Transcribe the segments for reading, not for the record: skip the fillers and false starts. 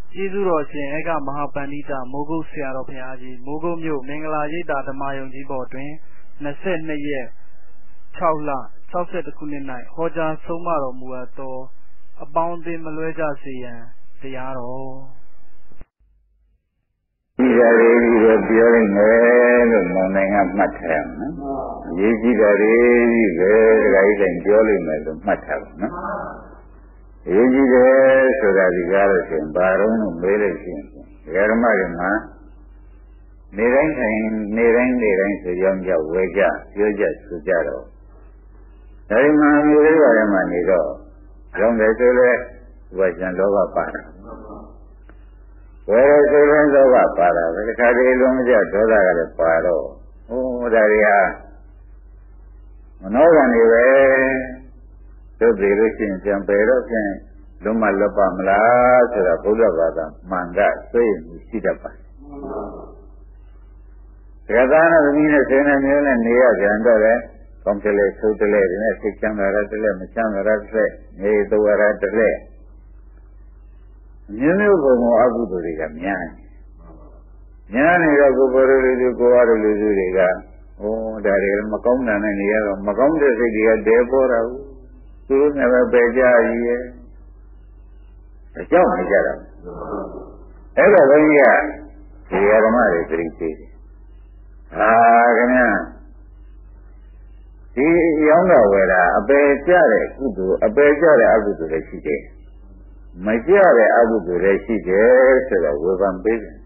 ကျေးဇူးတော်ရှင်ဧကမဟာပန္နိတမိုးကုတ်ဆရာတော်ဘုရားကြီးမိုးကုတ်မြို့မင်္ဂလာရိပ်သာဓမ္မယုံကြီးပေါ်တွင်22 ရက် 6 လ 62 ခုနှစ်၌ဟောကြားဆုံးမတော်မူအပ်သောအပေါင်းအသင်းမလွဲကြစေရန်တရားတော်ဒီကြရည်ကြီးကိုပြောလိုက်မယ်လို့မောင်နိုင်ကမှတ်ထားရမယ်နော်။ရေးကြည့်တာကြီးပဲဒကာကြီးတိုင်းပြောလိုက်မယ်လို့မှတ်ထားပါနော်။ရေးကြည့်တယ်ဆိုတာဒီကားလို့ဆိုရင်ဘာတော့လို့မေးလို့ရှိရင်ဒကာဓမ္မတွေမှာနေတိုင်းဆိုရောင်းကြဝယ်ကြပြောကြဆိုကြတော့ဒါဒီမှာမျိုးလေးပါရမှနေတော့ရောင်းတယ်ဆိုလဲဝယ်ကြံလောဘပါတာဝယ်ရဆိုရင်လောဘပါတာပဲတခါတည်းလုံးမကြဒေါသကလည်းပါတော့ဟိုဒါတွေဟာမနောကံတွေပဲတို့ပြီလို့ရှိရင်ပြန်ပယ်တော့ဖြင့်လုံးမလွတ်ပါမလားဆိုတာဘုရားဘာသာမှန်ကသိရင်ရှိတတ်ပါဒကာသားနဲ့သမီးနဲ့ဆင်းနေမျိုးနဲ့နေရကြတော့လေကောင်းတယ်လေဆိုးတယ်လေဒီနဲ့စိတ်ချမ်းသာတယ်လေမချမ်းသာတယ်နေတော်ရတယ်လေမျိုးမျိုးပုံပေါ်အကုသိုလ်တွေကများနေတော့ကိုယ်ပေါ်ရလူကိုယ်ရလူတွေကဒါတွေမကောင်းတာနဲ့နေရတော့မကောင်းတဲ့စိတ်တွေကတဲပေါ်တာဘူးသူတို့နဲ့ပဲပယ်ကြရည်ရဲ့အကြောင်းနေကြတာအဲ့တော့ဘုန်းကြီးကဒီဓမ္မတွေပြိသိတယ်ခင်ဗျာဒီရောင်းတော်ဝယ်တာအပယ်ကျတဲ့ကုသိုလ်အပယ်ကျတဲ့အကုသိုလ်တွေရှိတယ်မကျတဲ့အကုသိုလ်တွေရှိတယ်ဆိုတော့ဝေဖန်ပေးတယ်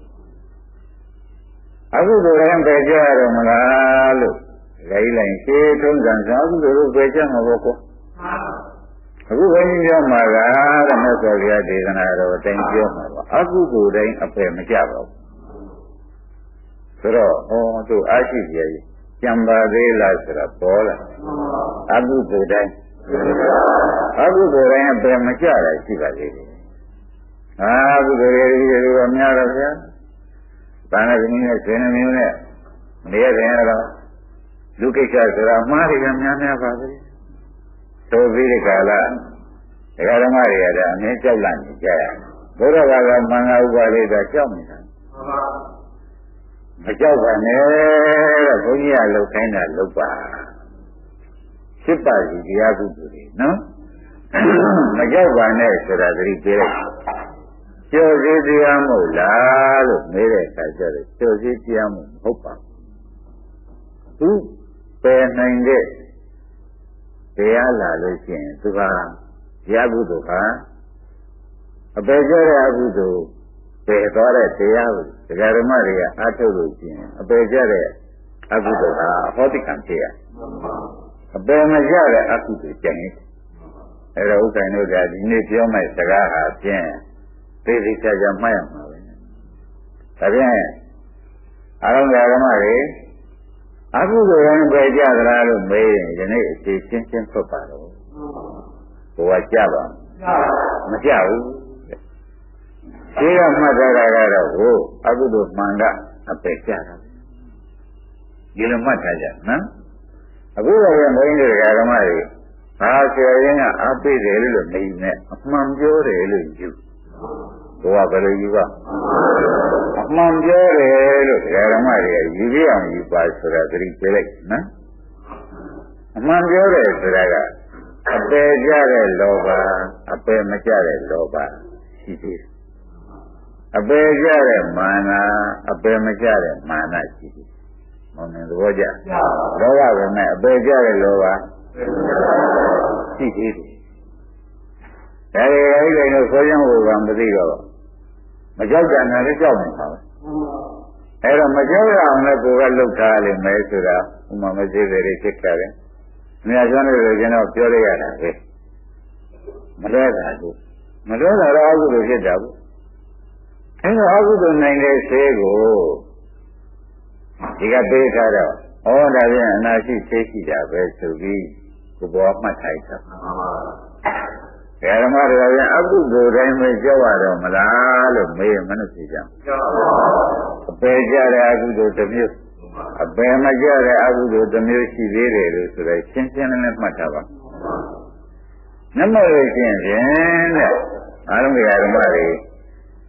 အကုသိုလ်တိုင်းပယ်ကျရတော့မလားလို့လိုက်လိုက်ရှင်းထုံးစံအကုသိုလ်ကိုပယ်ကျမှာပေါ့ကွာအခုဘုန်းကြီးပြောမှာကတဲ့မြတ်စွာဘုရားဒေသနာတော်အတိုင်းပြောမှာပါအကုသိုလ်တိုင်းအပယ်မကျပါဘူးဆိုတော့သူအားရှိကြရဲ့ကြံပါသေးလားဆိုတာပေါ်လာအကုသိုလ်တိုင်းအကုသိုလ်တိုင်းအပယ်မကျတာရှိပါသေးတယ်အကုသိုလ်တွေကများတော့ဗျာဘာနဲ့ဒီနေ့ဆင်းနေမျိုးနဲ့နေရတယ်တော့လူကိစ္စဆိုတာအမှားတွေကများပါသေးတယ်သို့ပြီးဒီကလာဒကာဓမ္မတွေကလည်းအမြဲကြောက်လန့်နေကြရဘုရားဘာသာမင်္ဂဥပါလိကကြောက်နေတာမကြောက်ပါနဲ့တဲ့ဘုန်းကြီးကလှုပ်ခိုင်းတာလှုပ်ပါဖြစ်ပါစီတရားကုသိုလ်တွေနော်မကြောက်ပါနဲ့ဆိုတာသတိပေးလိုက်ကျော်စည်းတရားမဟုတ်လားလို့မေးတဲ့အခါကျတော့ကျော်စည်းတရားမဟုတ်ပါဘူးသူပယ်နိုင်တဲ့တရားလာလို့ရှိရင်သူဟာတရားကုသိုလ်ဟာအပယ်ကျတဲ့အကုသိုလ်ပယ်သွားတဲ့တရားကိုဒကာဓမ္မတွေကအားထုတ်လို့ရှိရင်အပယ်ကျတဲ့အကုသိုလ်ဟာဟောတိကံဖြစ်ရအပယ်မကျတဲ့အကုသိုလ်ကျန်နေအဲ့တော့ဥက္ကဋ္ဌတို့ကဒီနေ့ပြောမဲ့စကားဟာဖြင့်သိသိချာချာမှတ်ရမှာပဲဒါဖြင့်အားလုံးဒကာဓမ္မတွေအကုသိုလ်ရင်ပယ်ကြသလားလို့မေးရင်ဒီနေ့အစီရှင်းရှင်းဖွတ်ပါတော့ဘုရားကြပါမကြဘူးဒီကမှတ်ထားတာကတော့ဟိုအကုသိုလ်မှန်ကအပယ်ကြတာဒီလိုမှတ်ထားကြနော်အခုတော့ဘုန်းကြီးတွေကဓမ္မတွေဘာဆရာရင်းကအပိတယ်လို့မယူနဲ့အမှန်ပြောတယ်လို့ယူဘုရားဘယ်လိုယူပါအမှန်ပြောတယ်လို့ဓမ္မတွေကယူပြအောင်ယူပါဆိုတာသတိပေးလိုက်နော်အမှန်ပြောတယ်ဆိုတာကအပယ်ကြတဲ့လောဘအပယ်မကြတဲ့လောဘရှိသေးတယ်အပယ်ကြတဲ့မာနအပယ်မကြတဲ့မာနရှိသေးတယ်မောင်နေသဘောကျလောဘပဲနဲ့အပယ်ကြတဲ့လောဘရှိသေးတယ်ဒါတွေအဲ့ဒီလိုဆိုရင်ဟိုကမသိတော့မကြောက်ကြနဲ့လည်းကြောက်နေတာပဲအဲ့တော့မကြောက်ရအောင်လည်းကိုယ်ကလှုပ်ထားလိမ့်မယ်ဆိုတာဥမာမသိတဲ့တွေဖြစ်ကြတယ်။မြတ်စွာဘုရားကျွန်တော်ပြောလိုက်ရတာပဲမလွဲတာဘူးမလွဲတာတော့အကုသိုလ်ဖြစ်တာဘူးအဲ့တော့အကုသိုလ်နိုင်တဲ့ဆေးကိုဒီကပေးထားတော့ဒါပြန်အနာရှိဆေးရှိတာပဲဆိုပြီးကိုယ်ပေါ်မှတ်ထားတာဓမ္မတွေကပြန်အကုသိုလ်တိုင်းပဲကြောက်ရတော့မလားလို့မေးရင်မနှုတ်ကြည့်ကြအပယ်ကြတဲ့အကုသိုလ်တစ်မျိုးအပယ်မကြတဲ့အကုသိုလ်တစ်မျိုးရှိသေးတယ်လို့ဆိုတော့ရှင်းရှင်းလင်းလင်းမှတ်ထားပါနမလို့ရှင်းဖြင့်တဲ့အားလုံးဓမ္မတွေ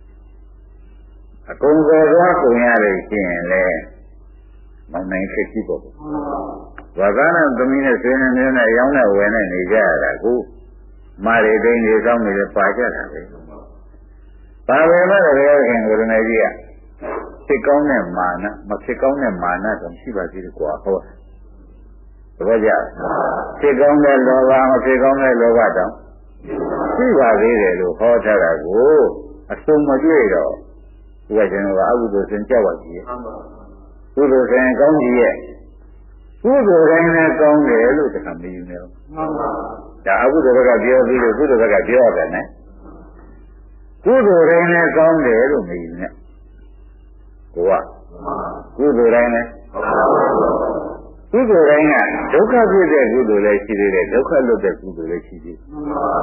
အကုန်ပေါ်သွားကုန်ရလို့ရှိရင်လေမောင်နိုင်ဖြစ်ကြည့်ပေါ့ဝါကနာသမီးနဲ့ဆွေးနွေးနဲ့ရောင်းနဲ့ဝယ်နဲ့နေကြရတာကိုမာရီတိန်တွေကောင်းနေတယ်ပါကြတာပဲပါပဲမဲ့လည်းခင်ကိုရနေကြီးကဖြစ်ကောင်းတဲ့မာနမဖြစ်ကောင်းတဲ့မာနတော့ရှိပါသေးတယ်ကွာဟုတ်သဘောကျဖြစ်ကောင်းတဲ့လောဘမဖြစ်ကောင်းတဲ့လောဘတောင်ရှိပါသေးတယ်လို့ဟောထားတာကိုအစုံမတွေ့တော့ဒီကကျွန်တော်ကအကုသိုလ်စင်ကြောက်ပါကြီးကုသိုလ်စင်ကောင်းကြီးရဲ့ကုသိုလ်တိုင်းလည်းကောင်းတယ်လို့တခါမယူနေဘူးဒါအကုသိုလ်ဘက်ကပြောပြီးလို့ကုသိုလ်ဘက်ကပြောရတယ်နဲ့ကုသိုလ်တိုင်းလည်းကောင်းတယ်လို့မယူနဲ့ကိုကကုသိုလ်တိုင်းလည်းကုသိုလ်တိုင်းကဒုက္ခဖြစ်တဲ့ကုသိုလ်လည်းရှိသေးတယ်ဒုက္ခလွတ်တဲ့ကုသိုလ်လည်းရှိသေးတယ်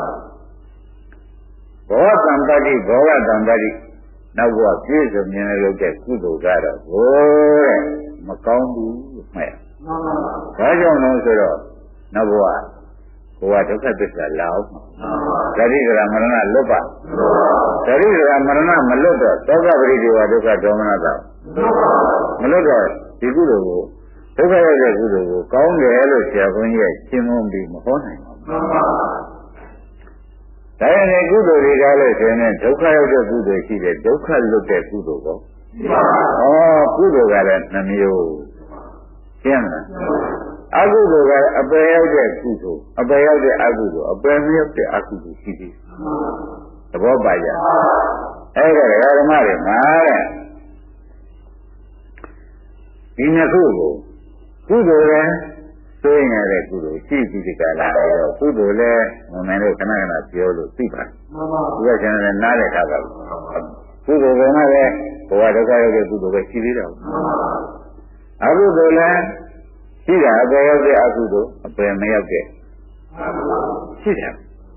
ဘောဓံပတိဘောဂတံပတိနောက်ဘဝပြည့်စုံမြင်လို့တဲ့ကုသိုလ်ကတော့ဘိုးတဲ့မကောင်းဘူးမှဲ့ဘာကြောင့်လဲဆိုတော့နောက်ဘဝဘဝဒုက္ခသစ္စာလာအောင်ဓာတိကရမရဏလွတ်ပါဓာတိကရမရဏမလွတ်တော့သောကပရိဒီဝဒုက္ခဒေါမနတာမလွတ်တော့ဒီကုသိုလ်ကိုဒုက္ခရောက်တဲ့ကုသိုလ်ကိုကောင်းတယ်လို့ဆရာဘုန်းကြီးရဲ့ရှင်းမပြီးမဟောနိုင်ဘူးဒါရင်လည်းကုသိုလ်တွေကလည်းဆိုရင်ဒုက္ခရောက်တဲ့ကုသိုလ်ရှိတယ်ဒုက္ခလွတ်တဲ့ကုသိုလ်ပေါ့ကုသိုလ်ကလည်းနှမျိုးရှင်းလားအကုသိုလ်ကအပယ်ရောက်တဲ့ကုသိုလ်အပယ်ရောက်တဲ့အကုသိုလ်အပယ်မရောက်တဲ့အကုသိုလ်ရှိသေးသဘောပါကြအဲ့ဒါဓမ္မတွေမှာတဲ့ဒီနှစ်ခုကိုကုသိုလ်လည်းသိရတဲ့ကုသိုလ်ရှိပြီးဒီကလာတော့ကုသိုလ်လည်းမနိုင်လို့ခဏခဏပြောလို့သိပါတယ်ဒီကကျန်တယ်နားရတာပါကုသိုလ်ကလည်းဘဝဒုက္ခရောက်တဲ့ကုသိုလ်ပဲရှိသေးတယ်အကုသိုလ်လည်းရှိတာအပယ်ရောက်တဲ့အကုသိုလ်အပယ်မရောက်တဲ့ရှိတယ်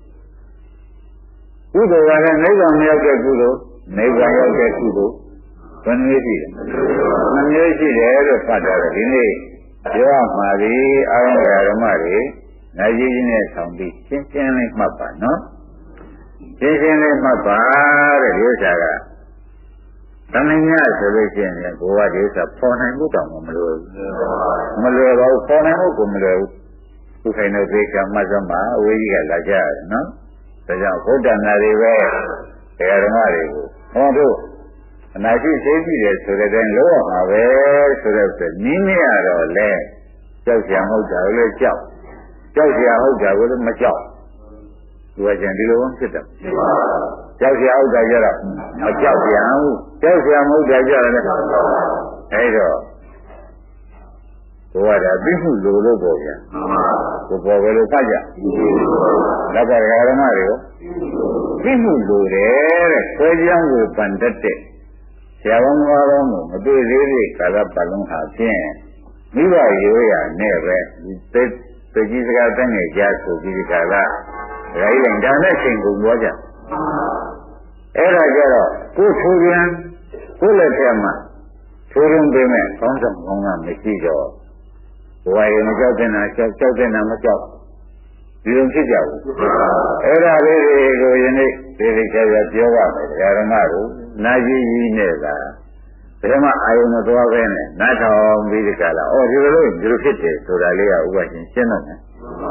ကုသိုလ်ကလည်းနိဗ္ဗာန်မရောက်တဲ့ကုသိုလ်နိဗ္ဗာန်ရောက်တဲ့ကုသိုလ်ဘယ်နည်းရှိလဲနှမျိုးရှိတယ်လို့ဖတ်တာဒီနေ့ပြောရမှာဒီအာရုံဓမ္မတွေနိုင်ကြီးကြီးနဲ့ဆောင်ပြီးရှင်းရှင်းလေးမှတ်ပါနော်ရှင်းရှင်းလေးမှတ်ပါတဲ့ဒီဥစ္စာကသမင်ညဆိုလို့ရှိရင်ကိုယ်ကဒီဥစ္စာပေါ်နိုင်မှုတောင်မလွယ်ဘူးမလွယ်ပါဘူးပေါ်နိုင်မှုကိုမလွယ်ဘူးသူခိုင်တဲ့သိကမှတ်စမ်းပါအဝေးကြီးကလာကြရတယ်နော်ဒါကြောင့်ဘုဒ္ဓနာတွေပဲတရားဓမ္မတွေကိုဟောတို့အနာရှိသိကြည့်တယ်ဆိုတဲ့တိုင်းလောရမှာပဲဆိုတော့နင်းမရတော့လဲကြောက်ကြံဟုတ်တာလည်းကြောက်ကြဟုတ်တာကိုလည်းမကြောက်သူကကျန်ဒီလိုဖြစ်တယ်ကြောက်ကြဟုတ်တာကြတော့မကြောက်ပြန်ဘူးကြောက်ကြမဟုတ်တာကြတော့လည်းအဲ့တော့ဘုရားကသိမှုလိုလို့ပေါ့ဗျာကိုပေါ်ပဲလို့ဖတ်ကြလက်ကဓမ္မတွေကိုသိမှုလိုတယ်တဲ့ဆွဲကြောင်းကိုပန်တတ်တဲ့ဆရာဝန်တော်ကိုမတွေ့သေးသေးကာလပတ်လုံးဟာဖြင့်မိဘရိုးရာနဲ့ပဲသိကြီးစကားတန်းနေကြဆိုပြီးဒီကာလရိုင်းရင်ဒါနဲ့ချိန်ကုန်သွားကြအဲ့ဒါကြတော့ကိုယ်ဆိုပြန်ကိုယ်လက်ထက်မှာဆိုရင်ပြင်မဲ့ကောင်းဆောင်ကောင်းကမရှိတော့ဘဝရင်မကြောက်တဲ့နာကြောက်တဲ့နာမကြောက်ဒီလိုဖြစ်ကြဘူးအဲ့ဒါလေးတွေကိုယနေ့ဒီချာပြောပါမယ်ဓမ္မတို့နာကြီးကြီးနဲ့သာဓမ္မအာယုံမသွားပဲနဲ့နားထောင်ပြီးဒီကလာဩဒီလိုဖြစ်တယ်ဆိုတာလေးကဥပရှင်ရှင်းတော့မယ်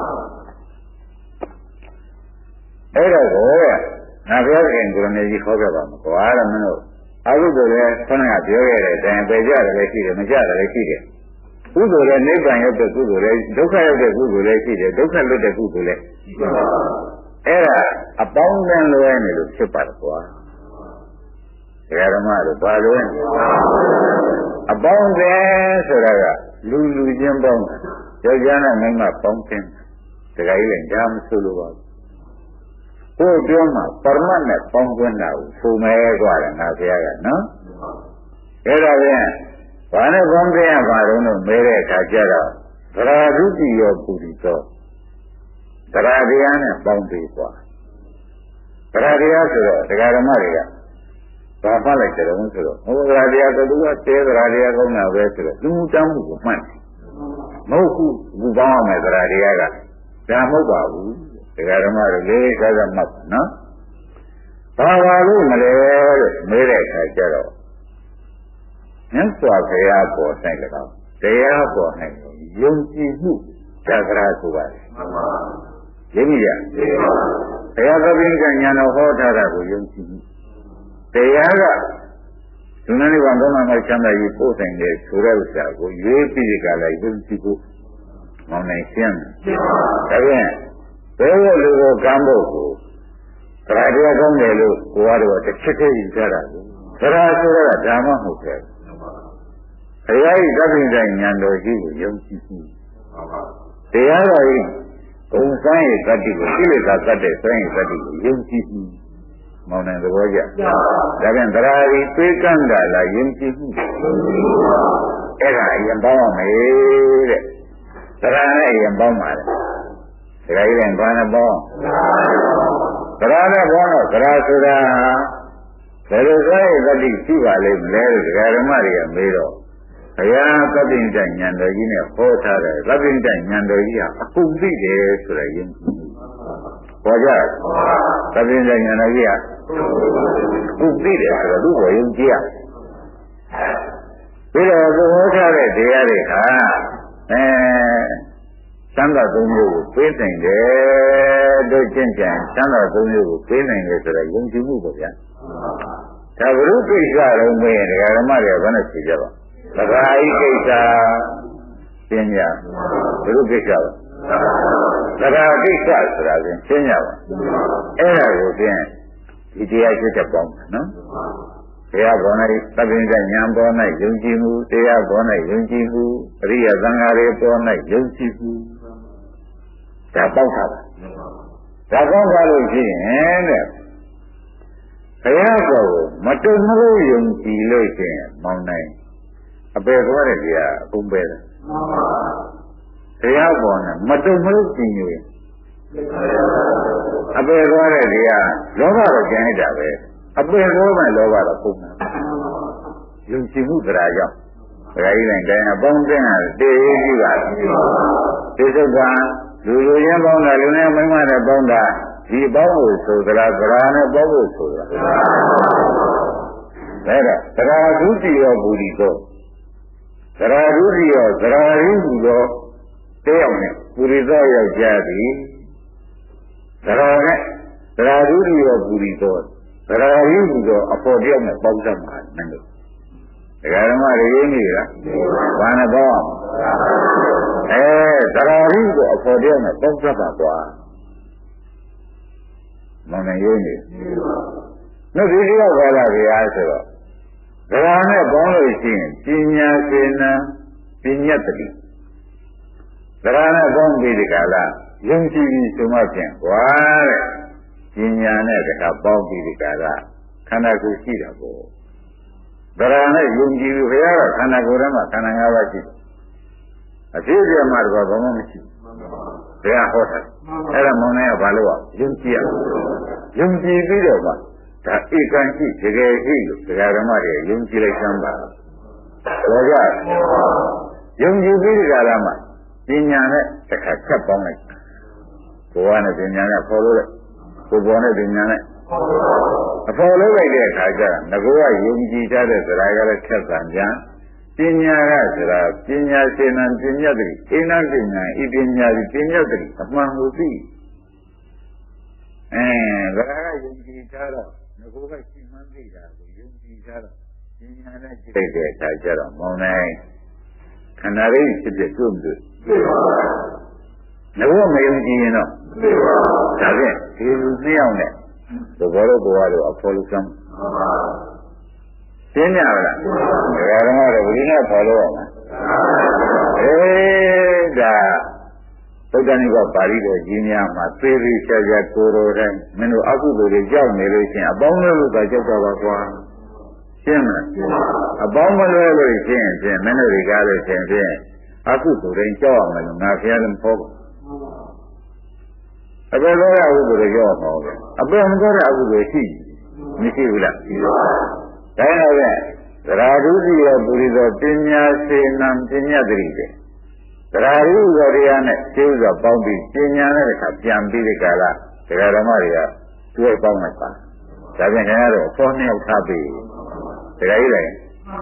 အဲ့တော့ကိုနာပြောခင်ကိုရမေကြီးခေါ်ခဲ့ပါမကွာတဲ့မင်းတို့အကုသိုလ်လည်းခေါင်းကပြောခဲ့တဲ့အတိုင်းပဲကြတယ်လည်းရှိတယ်မကြတယ်လည်းရှိတယ်ကုသိုလ်လည်းနိဗ္ဗာန်ရောက်တဲ့ကုသိုလ်လည်းဒုက္ခရောက်တဲ့ကုသိုလ်လည်းရှိတယ်ဒုက္ခလွတ်တဲ့ကုသိုလ်လည်းအဲ့ဒါအပေါင်းတန်းလွဲနေလို့ဖြစ်ပါတယ်ကွာတရားဓမ္မတို့ဘာလွဲနေအပေါင်းတန်းဆိုတာကလူချင်းပေါင်းယောက်ျားနဲ့မိန်းမပေါင်းခြင်းတခါကြီးလည်းဒါမဆိုလိုပါဘူးကိုယ်ပြောမှာပရမတ်နဲ့ပေါင်းခွင့်တာကိုဆိုမဲကွာတယ်ငါဘုရားကနော်အဲ့ဒါပြန်ဘာနဲ့ပေါင်းခွင့်ရပါတော့လို့မဲတဲ့အခါကျတော့သရဒုတိယပုရိသောသရတရားနဲ့ပေါင်းပြီးကွာသရတရားဆိုတော့တရားဓမ္မတွေကဘာမှလိုက်တယ်လို့ဆိုတော့ဟိုသရတရားကသူကတဲသရတရားကောင်းတာပဲဆိုတော့လူမှုတမ်းမှုကိုမှတ်တယ်မဟုတ်ဘူးအခုပေါင်းရမယ်သရတရားကဒါမဟုတ်ပါဘူးတရားဓမ္မတွေလေးစားစားမှတ်နော်ဘာပါလို့မလဲလို့မေးတဲ့အခါကျတော့မြတ်စွာဘုရားပေါ်၌၎င်းတရားပေါ်၌ယုံကြည်မှုဇာကရာဆိုပါတယ်ရင်းမိရဘုရားသခင်ကညာတော်ဟောထားတာကိုယုံကြည်မှုတရားကဒုနနိဗ္ဗာန်ကောင်းမှချမ်းသာရေးပို့ဆိုင်တဲ့ဆိုတဲ့ဥစ္စာကိုရွေးပြီးကြလာယုံကြည်ဖို့မောင်းနိုင်ရှင်းတယ်ဒါပြန်ဘယ်လိုလူကိုကမ်းဖို့ကိုတရားတရားကောင်းတယ်လို့ကိုကတော့တစ်ချက်တည်းယူကြတာကိုတရားဆိုတာဓမ္မမဟုတ်ဘူးဘုရားဤသဗ္ဗညဉာဏ်တော်ကြီးကိုယုံကြည်မှုတရားတော်ဤဂုံစမ်းရဲ့တတ္တိကိုကိလေသာတတ်တဲ့စမ်းရဲ့တတ္တိကိုယုံကြည်မှုမောင်နိုင်သဘောကျဒါပြန်တရားဤသိကံတာလားယုံကြည်မှုအဲ့ဒါအရင်ပေါင်းရမယ်တဲ့တရားနဲ့အရင်ပေါင်းပါလေတရားကြီးကဘာနဲ့ပေါင်းတရားနဲ့ပေါင်းတော့တရားဆိုတာဘယ်လိုဆိုရင်တတိရှိပါလိမ့်မလဲလို့ဒကာဓမ္မတွေကမေးတော့ဘုရားသဗ္ဗညဉာဏ်တော်ကြီးနဲ့ဟောထားတယ်သဗ္ဗညဉာဏ်တော်ကြီးကအကုန်သိတယ်ဆိုတဲ့ယဉ်ကျေးမှုပေါ်ကြသဗ္ဗညဉာဏ်တော်ကြီးကအကုန်သိတယ်ဆိုတော့သူ့ကိုယဉ်ကျေးရပြီးတော့သူဟောထားတဲ့တရားတွေဟာသံဃာသုံးမျိုးကိုပေးနိုင်တယ်တို့ကျင့်ကြံသံဃာသုံးမျိုးကိုပေးနိုင်တယ်ဆိုတော့ယဉ်ကျေးမှုပေါ့ဗျာဒါဘုရုကိစ္စတော့မင်းတရားဓမ္မတွေကဘယ်နဲ့ဖြေကြပါသက္ကာဤကိစ္စပညာဘုရုကိစ္စပါသက္ကာကိစ္စဆိုတာဖြင့်ရှင်းကြပါအဲ့ဒါကိုဖြင့်ဒီတရားရှိတဲ့ပေါင်းနော်တရားပေါ်၌သဗ္ဗညဉာဏ်ပေါ်၌ယုံကြည်မှုတရားပေါ်၌ယုံကြည်မှုအရိယသံဃာတွေပေါ်၌ယုံကြည်မှုဒါပေါက်တာပါဒါပေါက်သွားလို့ရှိရင်တဲ့ဘုရားကိုမတုံ့မလို့ယုံကြည်လို့ရှိရင်မောင်းနိုင်အပေသွားတဲ့တရားအကုန်ပဲတယ်ဘုရားပေါ်နဲ့မတုံ့မလို့ကြည်ညိုရင်အပေသွားတဲ့တရားလောဘတော့ကျန်လိုက်တာပဲအပေသွားမှလောဘတော့ပုံမှန်ယုံကြည်မှုတရားကြောင့်ဘုရားကြီးတိုင်းတိုင်းအပေါင်းအသင်းဟာတည်ရည်ကြီးပါဒီသုခလူလူချင်းပေါင်းတာလူနဲ့မိမနဲ့ပေါင်းတာဒီပေါင်းဖို့ဆိုသလားသရာနဲ့ပေါင်းဖို့ဆိုသလားဒါတော့သရာဒုတိယဘူရိသောသရာဒုတိယသရာရင်းဟူသောတရားနဲ့ဘူရိသောယောက်ျားသည်သရာနဲ့သရာဒုတိယဘူရိသောသရာရင်းဟူသောအဖို့တရားနဲ့ပေါင်းစပ်မှာနည်းလို့ဒကာဓမ္မတွေရင်းနေတာဘာနဲ့ပေါင်းသရာရင်းကိုအဖို့တရားနဲ့ပေါင်းစပ်ပါကွာမောင်နေရင်းနေနှုတ်ဒီလိုခေါ်လာကြရဆိုတော့ဒရာနဲ့ပေါင်းလို့ရှိရင်ပညာစေနံပညာတတိဒရာနဲ့ပေါင်းပြီးဒီကလာယုံကြည်ပြီးဆိုမှဖြင့်ကွာတဲ့ပညာနဲ့တခါပေါင်းပြီးဒီကလာခန္ဓာကိုယ်ရှိတာပေါ့ဒရာနဲ့ယုံကြည်ပြီးဘုရားကခန္ဓာကိုယ်ထဲမှာခန္ဓာ၅ပါးရှိတယ်အဖြစ်အပျက်မှာတော့ဘာမှမရှိဘူးဘုရားဟောတာအဲ့ဒါမောင်နေကဘာလို့ယုံကြည်ရယုံကြည်ပြီးတော့မှဒါဧကံရှိတကယ်ရှိလို့ဒကာဓမ္မတွေယုံကြည်လိုက်စမ်းပါတော့ကြယုံကြည်ပြီးဒီကလာမှပညာနဲ့တစ်ခါချက်ပေါင်းလိုက်ကိုယ်ကနဲ့ပညာနဲ့ဖော်လို့ကိုယ်ပေါ်နဲ့ပညာနဲ့အဖော်လို့လိုက်တဲ့အခါကျငါကယုံကြည်ကြတဲ့စရာကလည်းချက်ဆံပြန်ပညာကဆိုတာပညာစေနံပညာတိအိနံပညာဤပညာဒီပညာတိအမှန်ကိုသိဗရာကယုံကြည်ကြတော့ငါကရှင်းမှန်းသိတာကိုယုံကြည်ကြတော့ပညာနဲ့ကြည့်တဲ့အခါကျတော့မောင်းနိုင်ခန္ဓာလေးဖြစ်ဖြစ်တွန့်တွေ့ငါကမယုံကြည်ရင်တော့ဒါဖြင့်ဒီလူနှစ်ယောက်နဲ့သဘောတော်ကတော့အဖော်လို့ကမ်းရှင်းရလားဒါကတော့ဝိညာဉ်ဖော်လို့ရမှာဒါသုတ္တနိဗ္ဗာန်ပါဠိတော်ကြီးများမှာသေသေးချာချာကိုယ်တော်တိုင်းမင်းတို့အကုသိုလ်တွေကြောက်နေလို့ရှိရင်အပေါင်းလို့သာကြောက်တာပါကွာရှင်းမလားအပေါင်းမလွဲလို့ရှိရင်ဖြင့်မင်းတို့တွေကလို့ရှိရင်ဖြင့်အကုသိုလ်တိုင်းကြောက်ရမယ်လို့ငါဖျားတယ်ဖော်အပေတော်ရအကုသိုလ်တွေကြောက်အောင်ပဲအပေမတော်တဲ့အကုသိုလ်ရှိမရှိဘူးလားရှိပါဒါနဲ့ပဲသရာဓုတိယပုရိသောပညာစေနံပညာတိတဲ့သရာဓုသောတရားနဲ့ကျိုးစွာပေါင်းပြီးပညာနဲ့တစ်ခါပြန်ပြီးဒီကလာဒကာဓမ္မတွေကတွဲပေါင်းလိုက်ပါဒါပြန်ခင်ဗျားတို့အဖို့နှစ်ယောက်ထားပြီးဒကာကြီးလည်း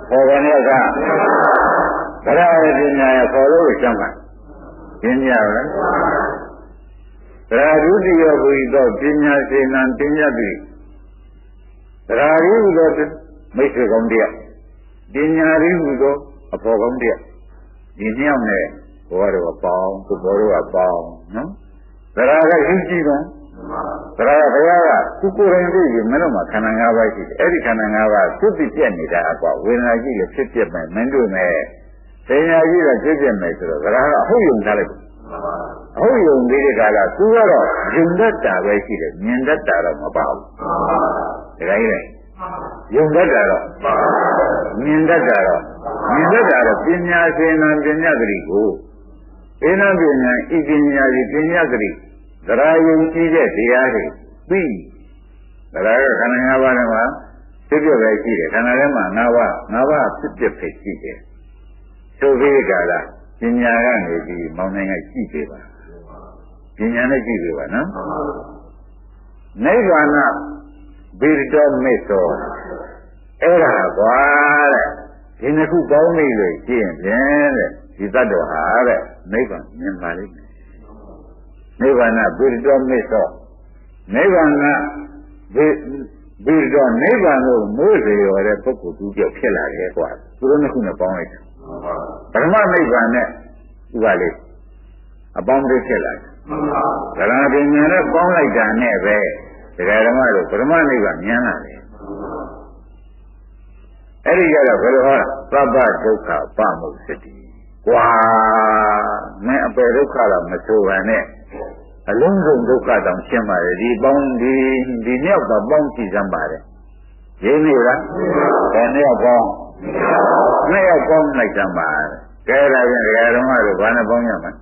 ခေါ်ပါနဲ့ကဗရာရဲ့ပညာရဲ့ခေါ်လို့ရှင်းပါပညာလားဗရာဒုတိယဘုရားတော့ပညာစေနံပညာတိဗရာရိဟုသောမိတ်ဆွေကောင်းတရားပညာရိဟုသောအဖော်ကောင်းတရားဒီနှစ်ယောက်နဲ့ဘဝတော်ပေါင်းကိုဘောတော်ကပေါင်းနော်ဗရာကရင်းကြည့်တော့ဗရာဘုရားကကိုယ်ကိုယ်ရင်သိပြီမင်းတို့မှာခန္ဓာ၅ပါးရှိတယ်အဲ့ဒီခန္ဓာ၅ပါးဖြစ်ဖြစ်ပြက်နေတာအကွာဝေဒနာကြီးလည်းဖြစ်ပြက်မယ်မင်းတို့နဲ့ပညာကြီးလည်းဖြစ်ပြက်မယ်ဆိုတော့ဗရာကအဟုတ်ယုံထားလိုက်အဟုတ်ယုံသေးတဲ့ကာလသူကတော့ယုံတတ်တာပဲရှိတယ်မြင်တတ်တာတော့မပါဘူးဒါကြိုင်းလေယုံတတ်တာတော့မြင်တတ်တာတော့ပညာရှင်နာပညာဂရိကိုဧနပညာဤပညာကြီးပညာဂရိသရာယုံကြည့်တဲ့တရားတွေပြီးသရာကခန္ဓာ၅ပါးထဲမှာဖြစ်ပြပဲရှိတယ်ခန္ဓာထဲမှာ၅ပါးဖြစ်ပြပဲရှိတယ်သို့ပြီးကာလပညာကနေပြီးမောင်နိုင်ကကြည့်ပေးပါပညာနဲ့ကြည့်ပေးပါနော်နိဗ္ဗာန်ဘိရတောမေသောအဲ့ဒါကွာတဲ့ဒီနှစ်ခုပေါင်းနေလို့ကြည့်ရင်ဖြင့်တဲ့ဒီတတ်တော်ဟာတဲ့နိဗ္ဗာန်မြင်ပါလိမ့်မယ်နိဗ္ဗာန်ဘိရတောမေသောနိဗ္ဗာန်ဘိရတောနိဗ္ဗာန်ကိုမိုးစေရတဲ့ပုဂ္ဂိုလ်သူကြောက်ဖြစ်လာတယ်ကွာသူတို့နှစ်ခုနဲ့ပေါင်းလိုက်ပရမနိဗ္ဗာန်နဲ့ဥပါလိအပေါင်းတည်းဖြစ်လာတယ်သရဏပညာနဲ့ပေါင်းလိုက်တာနဲ့ပဲတရားဓမ္မတို့ပရမနိဗ္ဗာန်ဉာဏ်လာတယ်အဲ့ဒီကြတော့ဘယ်လိုဟောသဗ္ဗဒုက္ခပမုစ္စတိကွာမင်းအပေဒုက္ခတော့မဆိုပါနဲ့အလုံးစုံဒုက္ခတောင်ရှင်းပါတယ်ဒီပေါင်းဒီမြောက်တော့ပေါင်းကြည့်စမ်းပါတယ်ရင်းပြီလားဘယ်နှစ်ယောက်ပေါင်းနှစ်ယောက်ပေါင်းလိုက်စမ်းပါတယ်ကဲဒါပြန်တရားဓမ္မတို့ဘာနဲ့ပေါင်းရမလဲ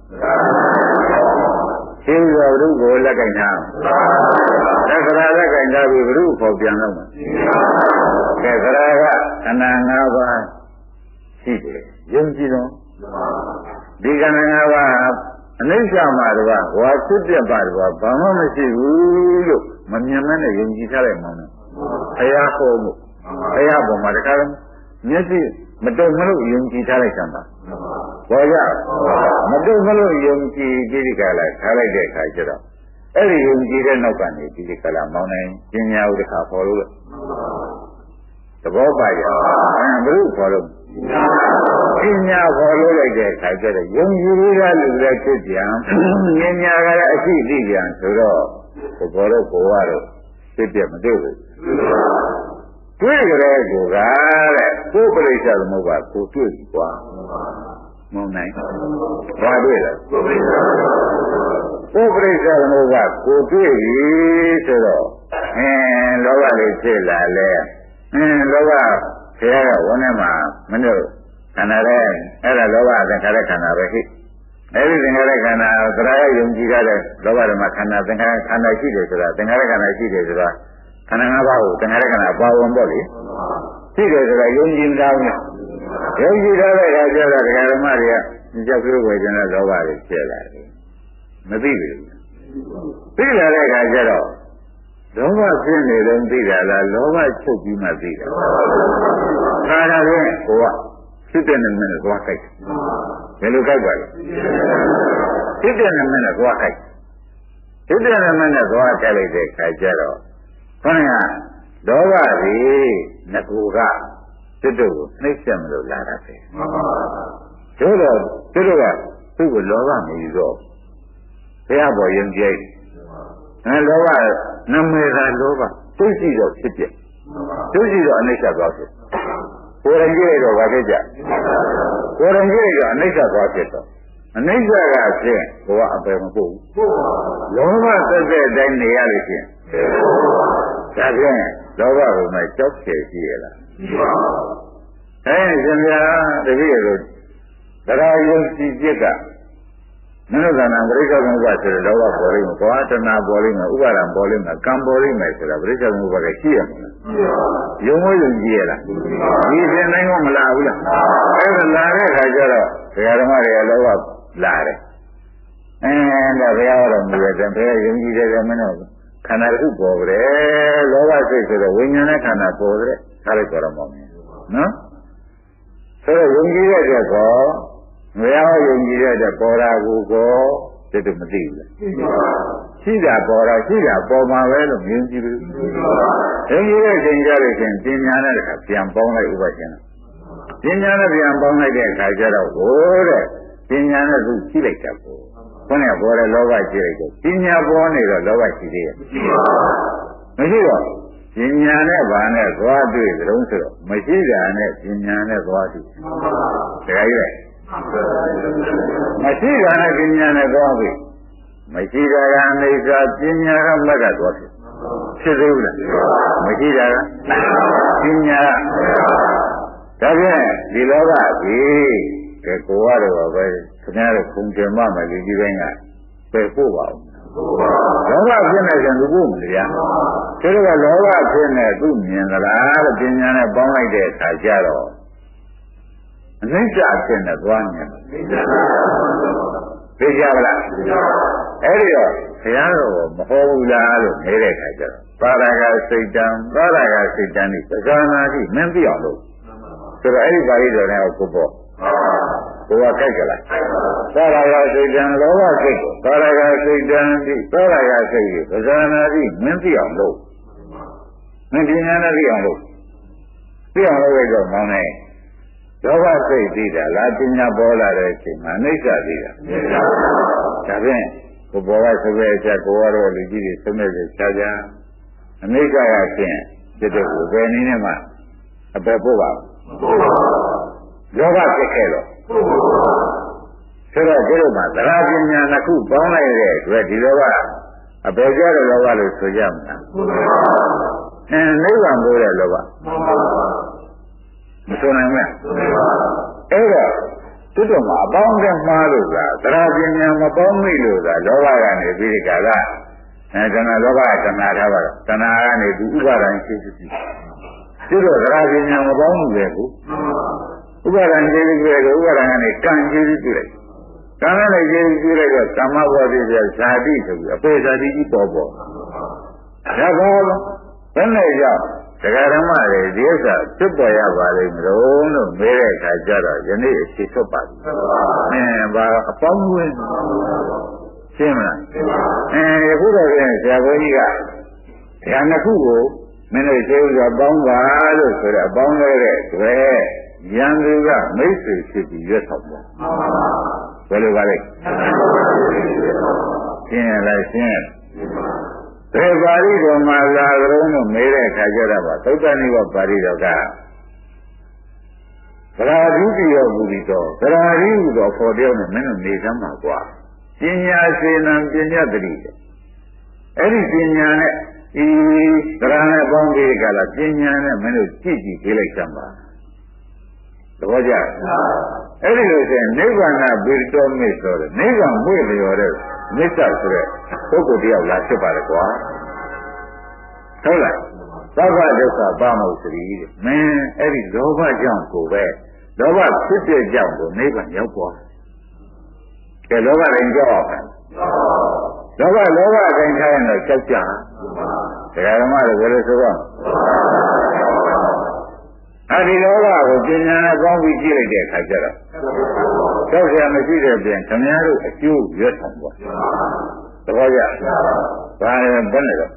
ရှင်းတော်ဘုကိုလက်ကင်ထားသက္ကရာလက်ကင်ထားပြီးဘုခေါ်ပြန်တော့မှာကဲသရကခန္ဓာ၅ပါးရှိတယ်ယုံကြည်တော့ဒီခန္ဓာ၅ပါးအနိစ္စမှာတော့ဝါဖြစ်ပြပါတော့ဘာမှမရှိဘူးလို့မမြင်မနဲ့ယုံကြည်ထားလိုက်မှန်းဘုရားဟောမှုဘုရားပေါ်မှာတခါမျက်စိမတုံမလို့ယုံကြည်ထားလိုက်သမ်းပါဘောရမတုံမလို့ယုံကြည်ဒီကလာထားလိုက်တဲ့အခါကျတော့အဲ့ဒီယုံကြည်တဲ့နောက်ကနေဒီကလာမောင်းနိုင်ပညာဥဒ္ဒခါပေါ်လို့သဘောပါရဘုရုခေါ်လို့ပညာခေါ်လို့လိုက်တဲ့အခါကျတော့ယုံကြည်ရတဲ့လူတွေဖြစ်ပြန်ဉာဏ်ညာကလည်းအရှိသိပြန်ဆိုတော့ဘောတော့ကိုရတော့ဖြစ်ပြမတွေ့ဘူးတွေ့ကြတဲ့ကိုကတဲ့ကိုယ်ပြိဿသမုပ္ပါကိုတွေ့ပြီကွာမုံနိုင်ဘာတွေ့လဲကိုယ်ပြိဿသမုပ္ပါကိုတွေ့ပြီဆိုတော့လောဘလေးဖြစ်လာလဲလောဘဆရာကဝန်းထဲမှာမင်းတို့ခန္ဓာတဲ့အဲ့ဒါလောဘသင်္ခါရခန္ဓာပဲရှိအဲ့ဒီသင်္ခါရခန္ဓာသရယယုံကြည်ရတဲ့လောဘဓမ္မခန္ဓာသင်္ခါရခန္ဓာရှိတယ်ဆိုတာသင်္ခါရခန္ဓာရှိတယ်ဆိုတာခန္ဓာ၅ပါးကိုသင်္ခါရခန္ဓာပါဝင်ပေါ့လေရှိတယ်ဆိုတာယုံကြည်တာနဲ့ယုံကြည်ထားတဲ့အခါကျတော့ဒကာဓမ္မတွေကကြောက်ကြွယ်ဝေကျင်တဲ့လောဘတွေဖြစ်လာတယ်မသိဘူးသိလာတဲ့အခါကျတော့လောဘဖြစ်နေတော့သိတာလားလောဘချုပ်ပြီးမှသိတာဒါဒါဖြင့်ကိုကဖြစ်တဲ့နာမည်နဲ့သွားကြိုက်ဘယ်လိုကြိုက်ပါလဲဖြစ်တဲ့နာမည်နဲ့သွားကြိုက်ဖြစ်တဲ့နာမည်နဲ့သွားကြိုက်လိုက်တဲ့အခါကျတော့ခေါင်းကလောဘကြီးငကူကစစ်တို့ကိုနှိမ့်ဆက်မလို့လာတာပဲတို့တော့သူတို့ကသူ့ကိုလောဘမယူတော့ဘုရားပေါ်ယုံကြည်လောဘနာမည်ကလောဘသိရှိတော့ဖြစ်ပြသိရှိတော့အနိစ္စသွားဖြစ်ကိုယ်ရင်ကြည့်တော့ဘာဖြစ်ကြကိုယ်ရင်ကြည့်တော့အနိစ္စသွားဖြစ်တော့အနိစ္စကဖြင့်ကိုကအပယ်မပို့ဘူးလောဘသက်သက်တိုင်းနေရလို့ဖြင့်ဒါဖြင့်လောဘကမှကြောက်ချယ်ရှိရလားရှင်ဗျာတပည့်တို့တရားယုံကြည်จิตကမနုဿာနာပရိစ္ဆေသမုပ္ပါဆိုတဲ့လောဘပေါ်လိမ့်မယ်၊ဘောတနာပေါ်လိမ့်မယ်၊ဥပါဒံပေါ်လိမ့်မယ်၊ကံပေါ်လိမ့်မယ်ဆိုတာပရိစ္ဆေသမုပ္ပါကရှိရမှာ။ယုံမယုံကြည်ရလား။ဒီစဉ်တိုင်းကမလာဘူးလား။အဲ့ဒါလာတဲ့ခါကျတော့ဒကာဓမ္မတွေကလောဘလာတယ်။ဒါဘုရားတော်မူတဲ့ဘုရားယုံကြည်တဲ့မင်းတို့ခန္ဓာတစ်ခုပေါ်ကြတယ်။လောဘစိတ်ဆိုတော့ဝိညာဉ်နဲ့ခန္ဓာပေါ်ကြတယ်။ထားလိုက်ကြတော့မောင်းမယ်။နော်။ဒဆိုတော့ယုံကြည်တဲ့အတွက်ကောမရယုံကြည်တဲ့အတွက်ပေါ်တာကိုကောတိတ်မသိဘူးလားရှိတာပေါ်တာရှိတာပေါ်မှာပဲလို့မြင်ကြည့်ဘူးယုံကြည်တဲ့ချိန်ကြလို့ရှင်ပညာနဲ့တခါပြန်ပေါင်းလိုက်ဥပဒေရှင်ပညာနဲ့ပြန်ပေါင်းလိုက်တဲ့အခါကျတော့ဟိုတဲ့ပညာနဲ့သူရှိလိုက်တာပေါ့ခေါင်းကပေါ်တဲ့လောဘရှိလိုက်တယ်ပညာပေါ်နေတော့လောဘရှိသေးရဲ့မရှိတော့ပညာနဲ့ဘာနဲ့သွားတွေ့ကြုံဆိုတော့မရှိတာနဲ့ပညာနဲ့သွားတွေ့တခါကြီးမရှိတာနဲ့ပညာနဲ့သွားတွေ့မရှိတာကအိဋ္ဌာပညာကမက်ကသွားဖြစ်သေးဘူးလားမရှိတာကပညာဒါဖြင့်ဒီလောကကြီးကဲကိုရတော့ပဲခင်ဗျားတို့ခုံကျင်မမယ်လူကြီးတိုင်းကပယ်ဖို့ပါဦးလောဘဖြစ်နေကြလူဖို့မလဲဗျာဒါတော့လောဘဖြစ်နေသူမြင်သလားလို့ပညာနဲ့ပေါင်းလိုက်တဲ့အခါကျတော့အနိစ္စဖြစ်နေသွားမြင်သိကြပါလားအဲ့ဒီတော့ဘုရားတော်မဟောဘူးလားလို့နေတဲ့အခါကျတော့ပါရဂစိတ်တံပါရဂစိတ်တံဒီပဇာနာတိမင်းပြအောင်လို့ဆိုတော့အဲ့ဒီပါဠိတော်နဲ့ကိုပေါ့ကိုကကြိုက်ကြလားပါရဂစိတ်တံလောဘစိတ်ကိုပါရဂစိတ်တံဒီပါရဂစိတ်ကိုပဇာနာတိမင်းပြအောင်လို့မင်းပညာနဲ့ပြအောင်လို့ပြအောင်လို့တော့မောင်းနေလောဘစိတ်သိတာလားပညာပေါ်လာတဲ့အချိန်မှာအိဋ္ဌာသိတာဒါဖြင့်ကိုဘောကဆိုပဲအချက်ကိုကတော့လူကြီးတွေသုံးနေတယ်ခြားခြားအနိစ္စရဖြင့်ဖြစ်တဲ့ကိုဘယ်နည်းနဲ့မှအပယ်ပို့ပါလောဘဖြစ်ခဲ့တော့ဆိုတော့ဒီလိုမှသရပညာနှစ်ခုပေါင်းလိုက်တဲ့အတွက်ဒီလောဘအပယ်ကြတဲ့လောဘလို့ဆိုကြမှာနိဗ္ဗာန်ပို့တဲ့လောဘမဆိုနိုင်ဘူးအဲ့တော့သူတို့မှာအပေါင်းနဲ့မှားလို့လားသရပညာမပေါင်းမိလို့လားလောဘကနေပြီးဒီကလာတဏှာလောဘတဏှာထားပါတော့တဏှာကနေသူဥပါဒံရှိရှိသူတို့သရပညာမပေါင်းဘူးလေကိုဥပါဒံရှိပြီးပြီးတော့ဥပါဒံကနေကံရှိပြီးပြီးလိုက်ကံနဲ့ရှိပြီးပြီးလိုက်တော့ကာမဘောဓိပြဇာတိဆိုပြီးအပေဇာတိကြီးပေါ်ပေါ်ဒါကောဘယ်နဲ့ကြောင့်တရားဓမ္မတွေဒီဥစ္စာဖြစ်ပေါ်ရပါလိမ့်မလို့လို့မေးတဲ့အခါကျတော့ယနေ့အခြေထွက်ပါပြီဘာအပေါင်းဝင်ရှင်းမလားယခုတော့ဆရာဘုန်းကြီးကတရားနှစ်ခုကိုမင်းတို့ရှင်းဥစွာပေါင်းပါလို့ဆိုတော့အပေါင်းလဲတဲ့တွေ့ရန်သူကမိတ်ဆွေဖြစ်ပြီးရွတ်ဆောင်တယ်ဘယ်လိုပါလဲရှင်းရလားရှင်းဘယ်ပါဠိတော်မှာလာကြုံလို့မေးတဲ့အခါကျတော့သုတ္တနိဗ္ဗာန်ပါဠိတော်ကဗရာဓိတိယောဘူရိတောဗရာဓိဟုသောခေါ်တဲ့နဲ့မင်းတို့နေစမ်းပါကွာပညာစေနံပညာတတိအဲ့ဒီပညာနဲ့ဒီဗရာနဲ့ပေါင်းပြီးကြလားပညာနဲ့မင်းတို့ကြည့်ကြည့်ပေးလိုက်စမ်းပါသဘောကျအဲ့ဒီလိုဆိုရင်နိဗ္ဗာန်ဗိတောမေဆိုတယ်နိဗ္ဗာန်မွေ့လျော်တဲ့မေတ္တာဆိုတဲ့ပုဂ္ဂိုလ်တယောက်လာဖြစ်ပါလေကွာဟုတ်လားသောဘဒုက္ခပါမုစရိတဲ့မင်းအဲ့ဒီလောဘကြောင့်ကိုပဲလောဘဖြစ်တဲ့ကြောင့်ကိုနိဗ္ဗာန်ရောက်သွားကဲလောဘရင်ကြောက်အောင်လောဘအတိုင်းထားရင်တော့ကြောက်ကြတရားဓမ္မတွေဘယ်လိုဆိုတော့အဲဒီလောဘကိုပညာနဲ့ပေါင်းပြီးကြည့်လိုက်တဲ့အခါကျတော့ကြောက်ရမရှိတဲ့ပြင်ခင်ဗျားတို့အကျိုးရွတ်ဆောင်သွားသဘောကျဘာလဲဘယ်နဲ့တော့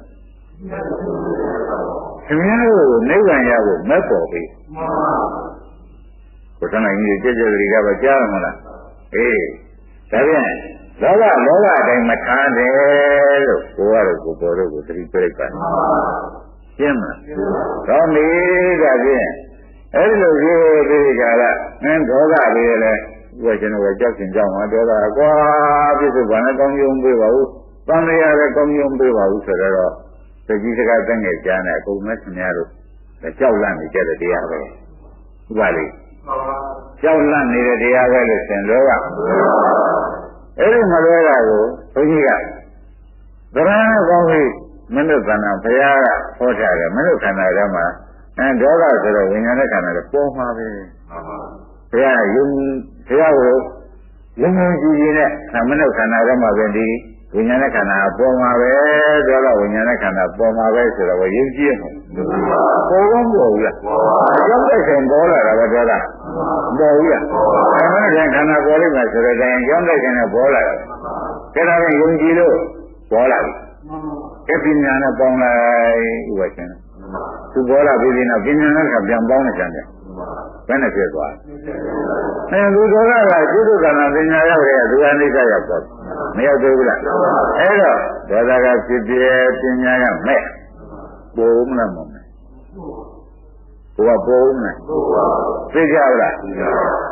ခင်ဗျားတို့နိဗ္ဗာန်ရဖို့မက်ပေါ်ပြီကိုယ်တိုင်ကြီးကြည်ကြည်တွေကပဲကြားရမလားအေးဒါပြန်လောဘအတိုင်းမထားတယ်လို့ကိုယ်ကတော့ကိုယ်ပေါ်တော့ကိုသတိပြလိုက်ပါရှင်းမလားတော့နေတာဖြင့်အဲ့ဒီလိုပြောသေးကြလားမင်းဒေါသတွေလည်းဒီကကျွန်တော်ကြောက်ကျင်ကြောက်မှာဒေါသကွာပြစ်စုဘာနဲ့ကောင်းကျုံပေးပါဦးတန်ရရလည်းကောင်းကျုံပေးပါဦးဆိုတော့တကြီးစကားတန်းငယ်ကြားနေအကုန်မဲ့ခင်ဗျားတို့ကြောက်လန့်နေကြတဲ့တရားပဲဟုတ်ပါလိမ့်ကြောက်လန့်နေတဲ့တရားပဲလို့ရှင်လောကအဲ့ဒီမလွဲတာကိုဘုန်းကြီးကဗရဏကောင်းပြီမင်းတို့ကဏ္ဍဘုရားကဟောထားတယ်မင်းတို့ခန္ဓာထဲမှာဒေါသဆိုတော့ဝိညာဉ်နဲ့ခန္ဓာလည်းပေါ်မှာပဲဘုရားယုံဘုရားကိုယုံကြည်ကြည်နဲ့မင်းတို့ခန္ဓာထဲမှာပဲဒီဝိညာဉ်နဲ့ခန္ဓာပေါ်မှာပဲဆိုတော့ဝိညာဉ်နဲ့ခန္ဓာပေါ်မှာပဲဆိုတော့ယုံကြည်ရမှာပေါ်ကောင်းပေါ်ဘူးလားအကြောင်းတိုက်ဆိုင်ပေါ်လာတာပဲပြောတာပေါ်ဘူးလားခန္ဓာပေါ်လိမ့်မယ်ဆိုတော့တိုင်အကြောင်းတိုက်ဆိုင်နဲ့ပေါ်လာတယ်ဒါကယုံကြည်လို့ပေါ်လာပြီပညာနဲ့ပေါင်းလိုက်ဥပရှင်သူပေါ်လာပြီးနောက်ပညာနဲ့ကပြန်ပေါင်းနေကြတယ်ဘယ်နဲ့ဖြစ်သွားလူတော်ကကုသကနာပညာရောက်တဲ့သူအနိစ္စရောက်တော့မရောက်သေးဘူးလားအဲ့တော့ဒေါသကဖြစ်ပြပညာကမဲ့ပို့မလားမမဲ့ဘုရားပို့မလားသိကြလားဒါဖြင့်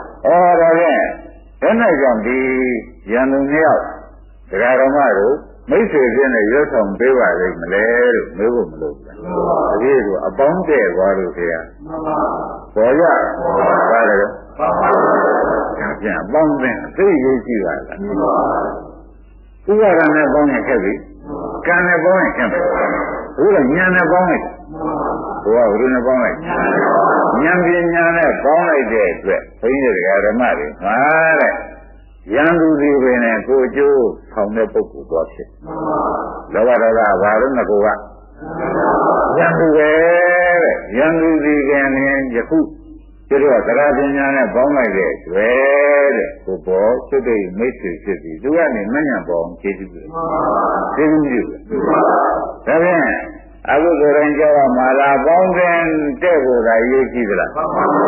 ဘယ်နဲ့ကြောင့်ဒီရန်သူနှစ်ယောက်ဒကာတော်မတို့မိတ်ဆွေချင်းနဲ့ရွတ်ဆောင်ပေးပါလိမ့်မလဲလို့မေးဖို့မလိုဘူးလားတကယ်ကအပေါင်းတဲ့သွားလို့ခင်ဗျာပေါ်ရပါတယ်တော့ဒါပြန်အပေါင်းတဲ့အသိရေးကြည့်ပါလားဥပါဒနဲ့ပေါင်းရင်ခက်ပြီကံနဲ့ပေါင်းရင်ခက်ပြီဘုရားဉာဏ်နဲ့ပေါင်းလိုက်ဘုရားဘုရားနဲ့ပေါင်းလိုက်ဉာဏ်ပညာနဲ့ပေါင်းလိုက်တဲ့အတွက်ဘုန်းကြီးတွေကဓမ္မတွေမှာတဲ့ရန်သူတွေပဲနဲ့ကိုအကျိုးဆောင်တဲ့ပုဂ္ဂိုလ်သွားဖြစ်လောဘဒေါသဘာလို့ငါကရန်သူပဲတဲ့ရန်သူဒီကံနဲ့ယခုကျတော့တရားပညာနဲ့ပေါင်းလိုက်တဲ့တွေ့တဲ့ကိုပေါ်စိတ်တွေမိတ်ဆွေဖြစ်ပြီးသူကနေမညံပေါ်အောင်ခြေပြုတယ်ခြေပြုဒါဖြင့်အခုဆိုရင်ကြောက်မှာလာပေါင်းတဲ့တဲ့ကိုသာရေးကြည့်သလားဩ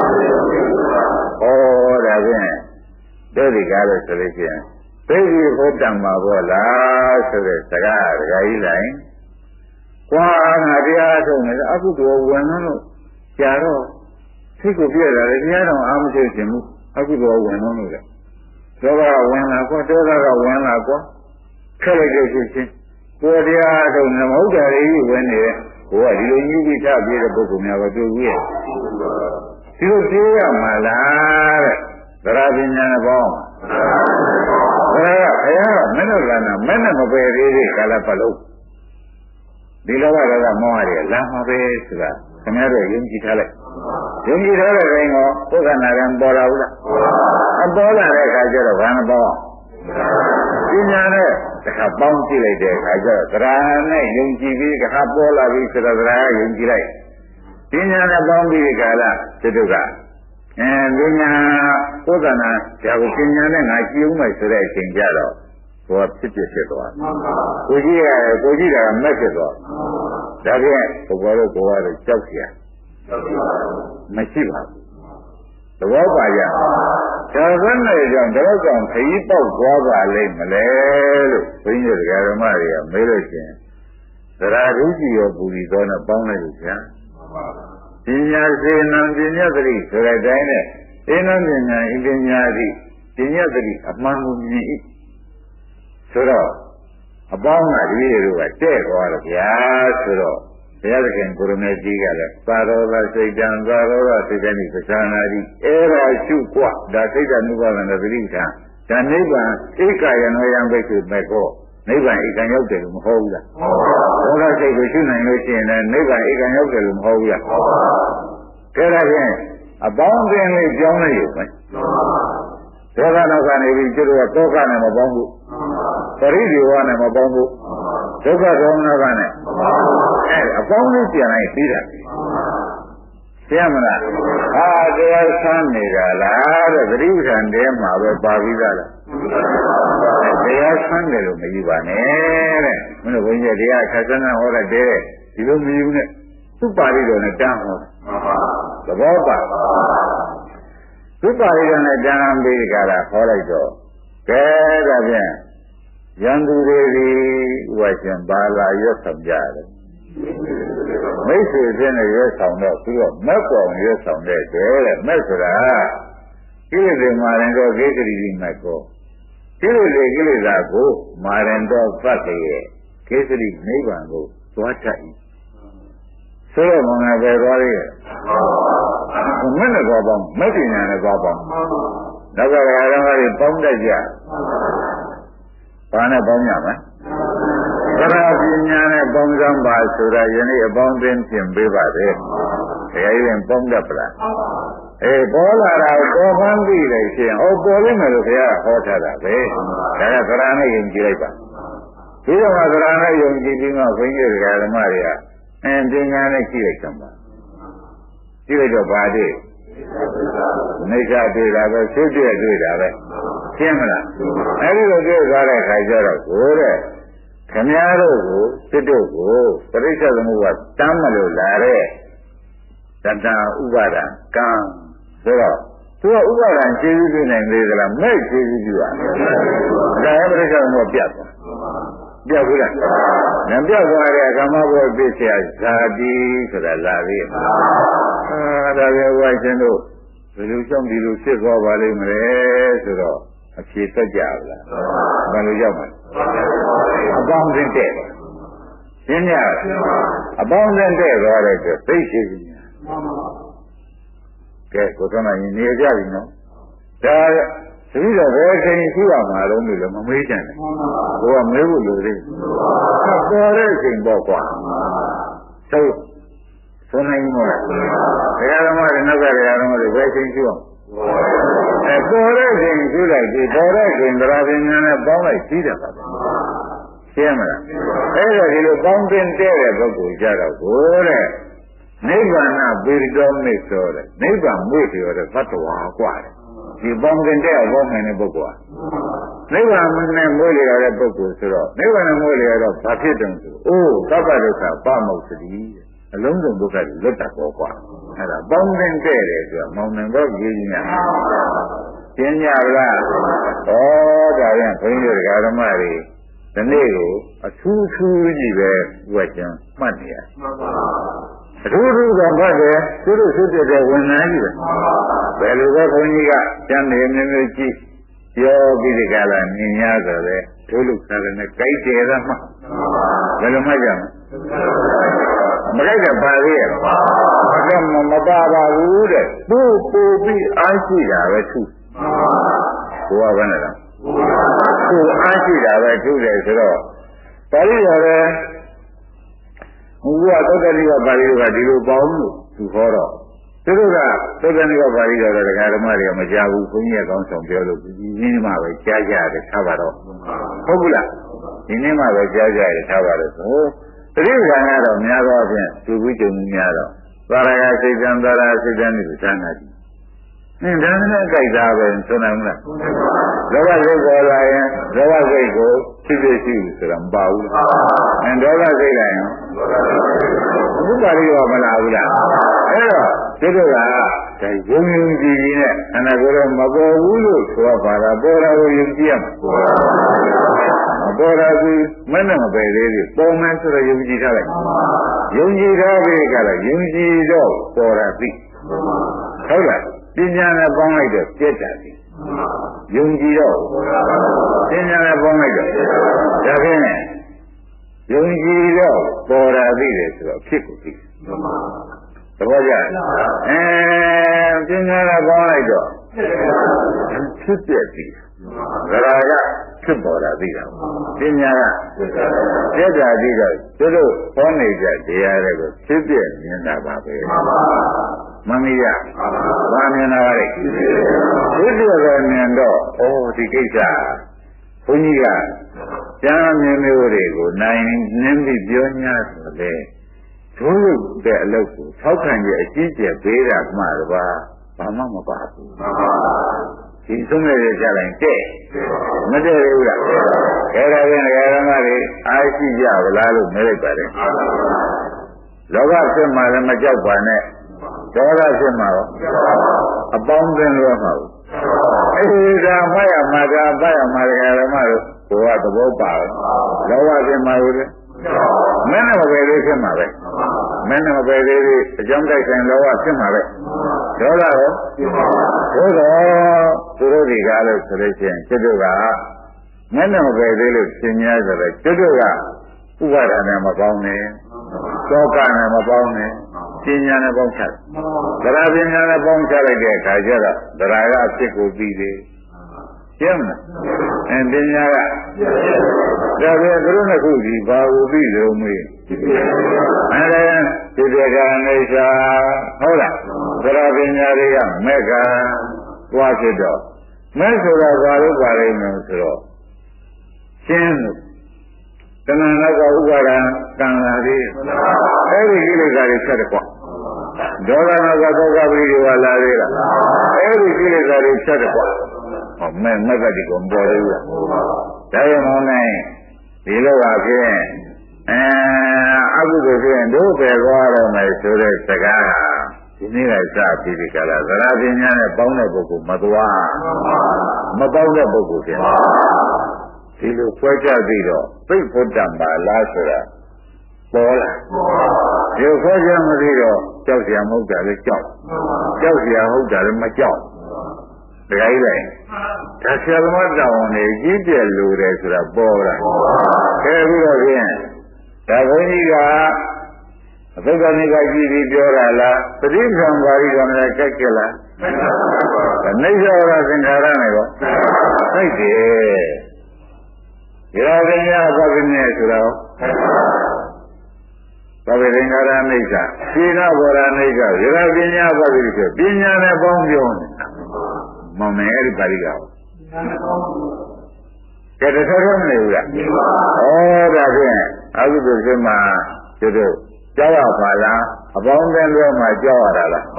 ဒါဖြင့်တို့ဒီကားလို့ဆိုလို့ရှိရင်သိပြီဘုဒ္ဓံမှာပေါ့လားဆိုတဲ့စကားဒကာကြီးလိုက်ကွာငါတရားထုတ်နေတယ်အခုတော့ဝင်လို့ကြာတော့စိတ်ကိုပြည့်လာတယ်တရားတော်အားမရှိခြင်းဘူးအခုတော့ဝင်လို့လေဒေါသကဝင်လာကွာဒေါသကဝင်လာကွာခက်လိုက်တဲ့ဖြစ်ချင်းကိုယ်တရားထုတ်နေမဟုတ်တယ်ကြီးဝင်နေတယ်ဘုရားဒီလိုညှိပြီးထပြတဲ့ပုဂ္ဂိုလ်များကတွေ့ဘူးရဲ့ဒီလိုပြေးရမှာလားတဲ့တရားပညာနဲ့ပေါင်းဘုရားကမင်းတို့ကနာမင်းနဲ့မပယ်သေးသေးကာလပတ်လုံးဒီလောကကမောဟတွေလာမှာပဲဆိုတာခင်ဗျားတို့ယုံကြည်ထားလိုက်ယုံကြည်ထားတဲ့တိုင်းကပုဂ္ဂနာရံပေါ်လာဘူးလားအပေါ်လာတဲ့အခါကျတော့ဘာမှပေါင်းပညာနဲ့တစ်ခါပေါင်းကြည့်လိုက်တဲ့အခါကျတော့တရားနဲ့ယုံကြည်ပြီးတစ်ခါပေါ်လာပြီးဆိုတော့တရားယုံကြည်လိုက်ပညာနဲ့ပေါင်းပြီးဒီကာလသတ္တုကပညာပုဂ္ဂနာဒါကိုပညာနဲ့ငါကြည့်ဦးမယ်ဆိုတဲ့အချိန်ကျတော့ဘောဖြစ်ဖြစ်သွားကိုကြီးကမက်ဖြစ်သွားဒါဖြင့်ဘုရားတို့ကြောက်เสียမရှိပါဘူးသဘောပါရဒါကနဲ့ကြောင့်တော့ကြောင့်ခရီးပေါက်သွားပါလိမ့်မလဲလို့ဘုန်းကြီးတရားဓမ္မတွေကမေးလို့ရှင်သရဓုကြီးရောပူရီသောနဲ့ပေါင်းလိုက်လို့ဗျာပညာစေနံပညာသတိဆိုတဲ့အတိုင်းနဲ့စေနံပညာဤပညာသည်ပညာသတိအမှန်ကိုမြင်၏ဆိုတော့အပေါင်းကတပည့်တို့ကတဲ့သွားတော့ဗျာဆိုတော့ဘုရားသခင်ကိုရမေကြီးကလည်းသာရောဂစိတ်တံသာရောဂစိတ်တံဒီပသနာတိအဲ့ဒါရှုกว่าဒါစိတ်တ ानु ပါဒနာသတိထားဒါနိဗ္ဗာန်ဧကယနောယံဘိက္ခုမေကောနိဗ္ဗာန်ဧကံရောက်တယ်လို့မဟုတ်ဘူးလားဒေါသစိတ်ကိုရှုနိုင်လို့ရှိရင်လည်းနိဗ္ဗာန်ဧကံရောက်တယ်လို့မဟုတ်ဘူးလားကဲဒါဖြင့်အပေါင်းအသင်းလေးကြောင်းလိုက်ရုံပဲဒေါသနောက်ကနေပြီးကျွတ်တော့တောကနဲ့မပေါင်းဘူးပရိဒီဝနဲ့မပေါင်းဘူးဒုက္ခဒေါမနကနဲ့အပေါင်းလေးပြန်လိုက်ပြီးတာသိရမလားတရားဆန်းနေတာလားတဲ့သတိပဋ္ဌာန်တဲမှာပဲပါပြီးသားလားတရားဆန်းတယ်လို့မယူပါနဲ့တဲ့မင်းတို့ဘုန်းကြီးတရားခက်ဆန်းဟောတဲ့တဲဒီလိုမယူနဲ့သူ့ပါဠိတော်နဲ့တန်းဟောသဘောပါသူ့ပါဠိတော်နဲ့တန်းပြီးကြတာဟောလိုက်တော့ကဲဒါဖြင့်ရန်သူတွေဒီဝါရှင်ပါလာရွတ်ဆောင်ကြတယ်မိတ်ဆွေချင်းနဲ့ရွတ်ဆောင်တော့ပြီးတော့မက်ကောင်ရွတ်ဆောင်တဲ့တဲ့မက်ဆိုတာကိလေသာမာရင်တော့ကိစ္စရီဒီမက်ကောကိလေသာကိုမာရင်တော့သတ်တယ်ကိစ္စရီနိဗ္ဗာန်ကိုသွားတတ်၏ဆိုတော့ငါပဲသွားရည်မက်နဲ့သွားပေါင်းမက်ပညာနဲ့သွားပေါင်းနောက်ကရာတော်တွေပေါင်းတတ်ကြဘာနဲ့ပေါင်းကြမလဲတရားပညာနဲ့ပေါင်းစမ်းပါဆိုတာယနေ့အပေါင်းအသင်းပြင်ပေးပါလေတရားရင်ပေါင်းတတ်ပလားပေါ်လာတာပေါ်ပန်းပြီးတယ်ရှင်ဟောပေါ်လိမ့်မယ်လို့ဘုရားဟောထားတာပဲဒါကသရဏနဲ့ယဉ်ကြည်လိုက်ပါဒီတော့မှသရဏယုံကြည်ပြီးမှဘုန်းကြီးဓမ္မတွေကပညာနဲ့ကြည့်လိုက်ကြမှာကြည့်လိုက်တော့ဗာတွေ့နေကြတွေ့တာပဲဖြစ်ပြတွေ့တာပဲရှင်းမလားအဲဒီလိုတွေ့သွားတဲ့အခါကျတော့ကိုတဲ့ခမည်းတော်ကိုစစ်တို့ကိုပရိစ္ဆေသမုပ္ပါတမ်းမလို့လာတဲ့တတဥပါဒံကံဆိုတော့သူကဥပါဒံခြေစည်းပြနိုင်သေးသလားမဲ့ခြေစည်းပြရဒါလည်းပရိစ္ဆေသမုပ္ပါပြတ်သွားပြတ်ဘူးလားမပြတ်သွားတဲ့ကမ္မဘောပြည့်စရာဇာတိဆိုတာလာသေးမှာဒါပဲဝိုင်းရှင်တို့ဘယ်လိုကြောင့်ဒီလိုဖြစ်သွားပါလိမ့်မလဲဆိုတော့အဖြေသက်ကြပါလားဘယ်လိုရောက်မှာအပေါင်းအသင်းတဲ့ရှင်းရအပေါင်းအသင်းတဲ့သွားတဲ့အတွက်သိရှိပြီကဲကိုယ်တော်ကနေကြပြီနော်ဒါတတိယဘယ်ချိန်ရှိရမှာတော့လို့လည်းမမေးကြနဲ့ဘုရားမေးဖို့လိုသေးပေါ်တဲ့အချိန်ပေါ့ကွာသိဆိုနိုင်မို့လားတရားဓမ္မတွေနောက်ကတရားဓမ္မတွေဘယ်ချိန်ရှိအောင်ပေါ်တဲ့အချိန်ရှိလိုက်ဒီပေါ်တဲ့အချိန်တရားပညာနဲ့ပေါင်းလိုက်ပြီးတယ်ပါရှင်းမလားအဲ့ဒါဒီလိုပေါင်းတင်တဲ့ပုဂ္ဂိုလ်ကြတော့ကိုတဲ့နိဗ္ဗာန်ပေရတော်မိတ်ဆိုတဲ့နိဗ္ဗာန်မွေ့ပြောတဲ့ဘတ်တော်ကွာတဲ့ဒီပေါင်းတင်တဲ့အပေါင်းနိုင်တဲ့ပုဂ္ဂိုလ်ကနိဗ္ဗာန်နဲ့မွေ့လျော်တဲ့ပုဂ္ဂိုလ်ဆိုတော့နိဗ္ဗာန်နဲ့မွေ့လျော်တော့ဘာဖြစ်တုံးဆိုအိုးသဗ္ဗဒုက္ခပမုတ်တိအလုံးစုံဒုက္ခတွေလွတ်တတ်ပေါ်ကွာအဲ့ဒါပေါင်းတင်တဲ့တယ်ဆိုတော့မောင်နှံတော့ကြီးကြီးများရှင်းကြလားဩဒါရင်ဘုန်းကြီးတို့ဓမ္မတွေဒီနေ့ကိုအထူးထူးကြီးပဲဝတ်ကျန်မှတ်နေရအထူးထူးကမှတ်တယ်သူတို့ဖြစ်တဲ့ဝန်ထမ်းကြီးပဲဘယ်လိုပဲဘုန်းကြီးကကျမ်းနေမျိုးမျိုးကြည့်ပြောပြီးဒီကလာမြင်ရဆိုလေတို့လူစားတယ်နဲ့ကြိုက်တယ်လားမှဘယ်လိုမှကြမမကြိုက်တဲ့ပါသေးရဲ့မပါပါဘူးတဲ့သူ့ပူပြီးအားရှိတာပဲသူဘုရားကလည်းသူအားရှိတာပဲသူတယ်ဆိုတော့ပါဠိတော်လည်းဘုရားသုတ္တနိကပါဠိတော်ကဒီလိုပေါင်းလို့သူဟောတော့သူတို့ကသုတ္တနိကပါဠိတော်လည်းဒကာဓမ္မတွေကမကြဘူးဘုန်းကြီးကကောင်းဆောင်ပြောလို့ဒီနေ့မှပဲကြားကြတယ်ထားပါတော့ဟုတ်ဘူးလားဒီနေ့မှပဲကြားကြတယ်ထားပါတော့ဆိုတတိယကံကတော့များသောအားဖြင့်သူဝိကျုံများတော့သာရကစိတ်တံသာရစိတ်တံဒီသံဃာကြီးဒါနဲ့ကြိုက်တာပဲဆိုနိုင်မလားလောဘစိတ်ပေါ်လာရင်လောဘစိတ်ကိုဖြစ်ဖြစ်ရှိဆိုတာမပါဘူးဒေါသစိတ်လိုက်ရင်ဘုရားရောမလာဘူးလားအဲ့တော့ဒီလိုကဒါယုံကြည်ကြည်နဲ့အနာကိုတော့မပေါ်ဘူးလို့ဆိုပါတာပေါ်တာကိုယုံကြည်ရမှာမပေါ်တာကမနဲ့မပဲသေးဘူးပုံမှန်ဆိုတော့ယုံကြည်ထားလိုက်ယုံကြည်ထားပြီးကြတော့ယုံကြည်တော့ပေါ်တာသိဟုတ်လားပညာနဲ့ပေါင်းလိုက်တော့ပြည့်တာပြီယုံကြည်တော့ပညာနဲ့ပေါင်းလိုက်တော့ဒါဖြင့်ယုံကြည်တော့ပေါ်တာသိတယ်ဆိုတော့ဖြစ်ကိုသိသဘောကျပညာနဲ့ပေါင်းလိုက်တော့ဖြစ်ပြသိဒါကဖြစ်ပေါ်တာသိတာပညာကပြည့်တာသိတော့သူတို့ဟောနေကြတရားတွေကိုဖြစ်ပြမြင်တာပါပဲမမီးရဘာမြင်တာလဲဒီလိုပဲမြင်တော့ဒီကိစ္စဘုန်းကြီးကကျမ်းမြင်မျိုးတွေကိုနိုင်နင်းပြီးပြောညာဆိုလေတို့လူတဲ့အလုပ်ကိုထောက်ခံရအကြီးကျယ်ပေးတာမှတပါဘာမှမပါဘူးဒီဆုံးရကြလိုက်တဲ့မတည့်ဘူးလားအဲ့ဒါပြန်ဓမ္မတွေအားရှိကြဗလားလို့မေးလိုက်ပါတယ်လောဘဖြစ်မှလည်းမကြောက်ပါနဲ့ဒေါသဖြစ်မှာရောအပေါင်းသင်းလွယ်မှာဘူးအေးဒါမှတ်ရမှာဒါပတ်ရမှာဓမ္မတို့ဘုရားသဘောပါလောဘဖြစ်မှာလို့လေမင်းနဲ့မပဲလေးဖြစ်မှာပဲမင်းနဲ့မပဲလေးအကြောင်းတိုက်ဆိုင်လောဘဖြစ်မှာပဲဒေါသရောသူတို့ဒီကားလို့ဆိုလို့ရှိရင်ကျွတ်တို့ကမင်းနဲ့မပဲလေးလို့ရှင်းများဆိုတော့ကျွတ်တို့ကဥပါဒနဲ့မပေါင်းနဲ့သောကနဲ့မပေါင်းနဲ့ပညာနဲ့ပေါင်းချတယ်တရားပညာနဲ့ပေါင်းချလိုက်တဲ့အခါကျတော့တရားကအဖြစ်ကိုပြီးသေးရှင်းမလားပညာကဒါပဲသူတို့နှစ်ခုဒီဘာကိုပြီးလို့မေးဒီတေကနေရှာဟုတ်လားတရားပညာတွေကမက်ကသွားဖြစ်တော့မဲဆိုတာဘာလို့ပါလိမ့်မယ်ဆိုတော့ရှင်းလို့တဏှာနောက်ကဥပါဒံကံလာသေးအဲ့ဒီကိလေသာတွေဆက်တယ်ကွာဒေါသနောက်ကသောကပရိဒီဝလာသေးလားအဲ့ဒီကိလေသာတွေဆက်တယ်ကွာဟောမဲ့မက်ကတိကိုမပေါ်သေးဘူးလားဒါရမောင်းနိုင်ဒီလိုပါဖြင့်အကုသိုလ်ဖြင့်တို့ပဲသွားရမယ်ဆိုတဲ့စကားဒီနေ့ကစပြီးဒီကလာသရပညာနဲ့ပေါင်းတဲ့ပုဂ္ဂိုလ်မသွားမပေါင်းတဲ့ပုဂ္ဂိုလ်ဖြစ်ဒီလိုခွဲခြားပြီးတော့သိဖို့တံပါလားဆိုတာပေါ်လာဒီခွဲခြားမပြီးတော့ကြောက်เสียမဟုတ်တာလည်းကြောက်เสียဟုတ်တာလည်းမကြောက်တခါကြီးလိုက်ဒါဆရာသမားတောင်းနေကြီးပြည့်လို့တယ်ဆိုတာပေါ်လာခဲပြီးတော့ဖြင့်ဒါဘုန်းကြီးကအသုဒ္ဓနိကကြည့်ပြီးပြောတာလားပဋိသင်္ဘာရီကလည်းကြက်ကြလားနိစ္စဝရသင်္ခါရနဲ့ကောသိတယ်ရာဇဉ္ဇပပင်းနဲ့ဆိုတော့ပပိသင်္ခါရနိစ္စသေနဘောရနိစ္စရာဇဉ္ဇပပိဆိုပညာနဲ့ပေါင်းပြောနေတာမမယ်အဲ့ဒီပါဠိကောကဲတခါတော့မနေဘူးလားဩဒါဖြင့်အကုသိုလ်စိတ်မှာတို့ကြောက်ရပါလားအပေါင်းအသင်းတွေမှာကြောက်ရတာလား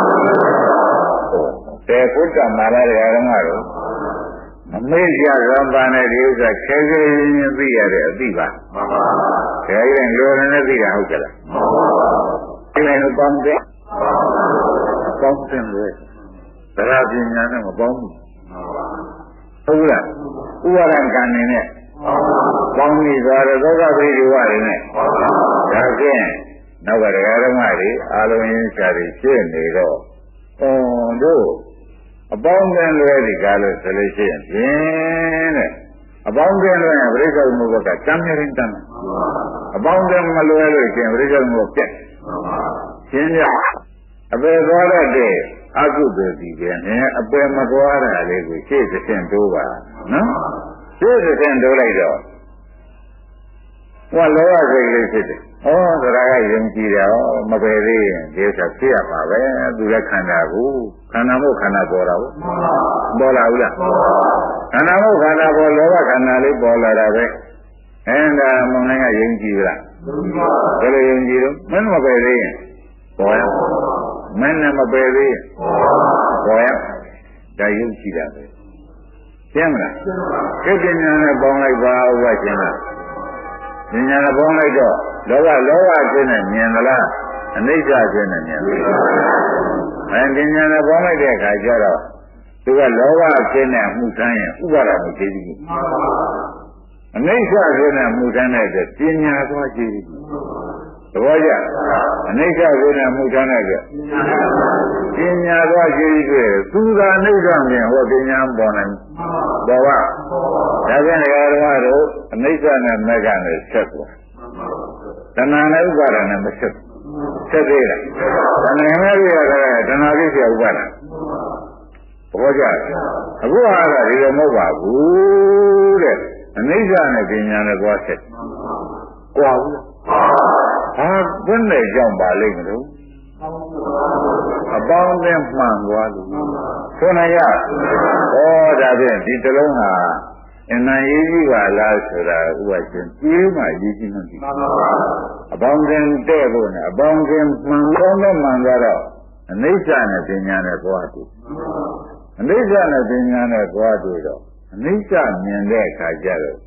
တဲ့ဘုဒ္ဓမာရရဲ့အရမတို့အမေ့ရရံပါနဲ့ဒီဥစ္စာခဲခဲရင်းရင်းသိရတဲ့အသိပါခဲရင်လိုရနေသိတာဟုတ်ကြလားဒီလိုပေါင်းတဲ့ပေါင်းတဲ့လေသရပညာနဲ့မပေါင်းဘူးဟုတ်လားဥပါဒံကံနေနဲ့ပေါင်းပြီးသွားတဲ့သောကပရိဒီဝတွေနဲ့ဒါဖြင့်နောက်ကတရားဓမ္မတွေအာလုံးရင်းချာတွေရှင်းနေတော့တို့အပေါင်းအသင်းလွဲဒီကားလို့ဆိုလို့ရှိရင်ဖြင့်တဲ့အပေါင်းအသင်းလွဲရင်ပြိဿမှုဘက်ကတမ်းမြရင်တမ်းအပေါင်းအသင်းမလွဲလို့ရှိရင်ပြိဿမှုပြက်ရှင်းရအပေသွားတဲ့အကုသိုလ်ဒီပြန်အပေမသွားတာလေးကိုရှေ့သဖြင့်တိုးပါနော်ရှေ့သဖြင့်တိုးလိုက်တော့ဟောလောဘစိတ်လေးဖြစ်တယ်ဩသရကယုံကြည်တယ်မပယ်သေးရင်ဒီဥစ္စာဖြစ်ရမှာပဲသူလည်းခန္ဓာကိုခန္ဓာမို့ခန္ဓာပေါ်တာဟုတ်ပေါ်လာဘူးလားခန္ဓာမို့ခန္ဓာပေါ်လောဘခန္ဓာလေးပေါ်လာတာပဲဒါမုံနိုင်ကယုံကြည်လားဘယ်လိုယုံကြည်တော့မင်းမပယ်သေးရင်ပေါ်ရမင်းနဲ့မပယ်သေးရင်ပေါ်ရဒါယုံကြည်တာပဲရှင်းမလားကိဋ္တဉာဏ်နဲ့ပေါင်းလိုက်ပါဥပရှင်းလားဉာဏ်နဲ့ပေါင်းလိုက်တော့လောဘခြင်းနဲ့မြင်သလားအနိစ္စခြင်းနဲ့မြင်သလားဒီဉာဏ်နဲ့ပေါင်းလိုက်တဲ့အခါကျတော့သူကလောဘခြင်းနဲ့မှုထမ်းရင်ဥပါဒမှုသိသိအနိစ္စခြင်းနဲ့မှုထမ်းတဲ့အတွက်ပညာသွားကြည့်သဘောကျအနိစ္စခြင်းနဲ့မှုထမ်းတဲ့အတွက်ပညာသွားကြည့်တွေ့သူသာအနိစ္စမြင်ဟောပညာပေါ်နိုင်ဘောကဒါဖြင့်ဓမ္မတို့အနိစ္စနဲ့မဂ္ဂနဲ့ဆက်သွားတဏှာနဲ့ဥပါဒနဲ့မဆက်ဆက်သေးလားတဏှာနဲ့ပြရတယ်တဏှာဖြစ်ဥပါဒဘောကြအခုဟာကဒီလိုမဟုတ်ပါဘူးတဲ့အနိစ္စနဲ့ပညာနဲ့သွားဆက်ကွာဘူးဟာဘယ်နဲ့ကြောင့်ပါလိမ့်မလို့အပေါင်းအသင်းမှန်သွားလို့ဆိုနိုင်ရဒါဖြင့်ဒီတလုံးဟာအနံရေးကြီးပါလားဆိုတာဥပရှင်ပြေးမှရေးကြီးမှဒီအပေါင်းအသင်းတဲ့ဖို့နဲ့အပေါင်းအသင်းမှန်ကောင်းတော့မှန်သွားတော့အနိစ္စနဲ့ပညာနဲ့သွားတူအနိစ္စနဲ့ပညာနဲ့သွားတူတော့အနိစ္စမြင်တဲ့အခါကျတော့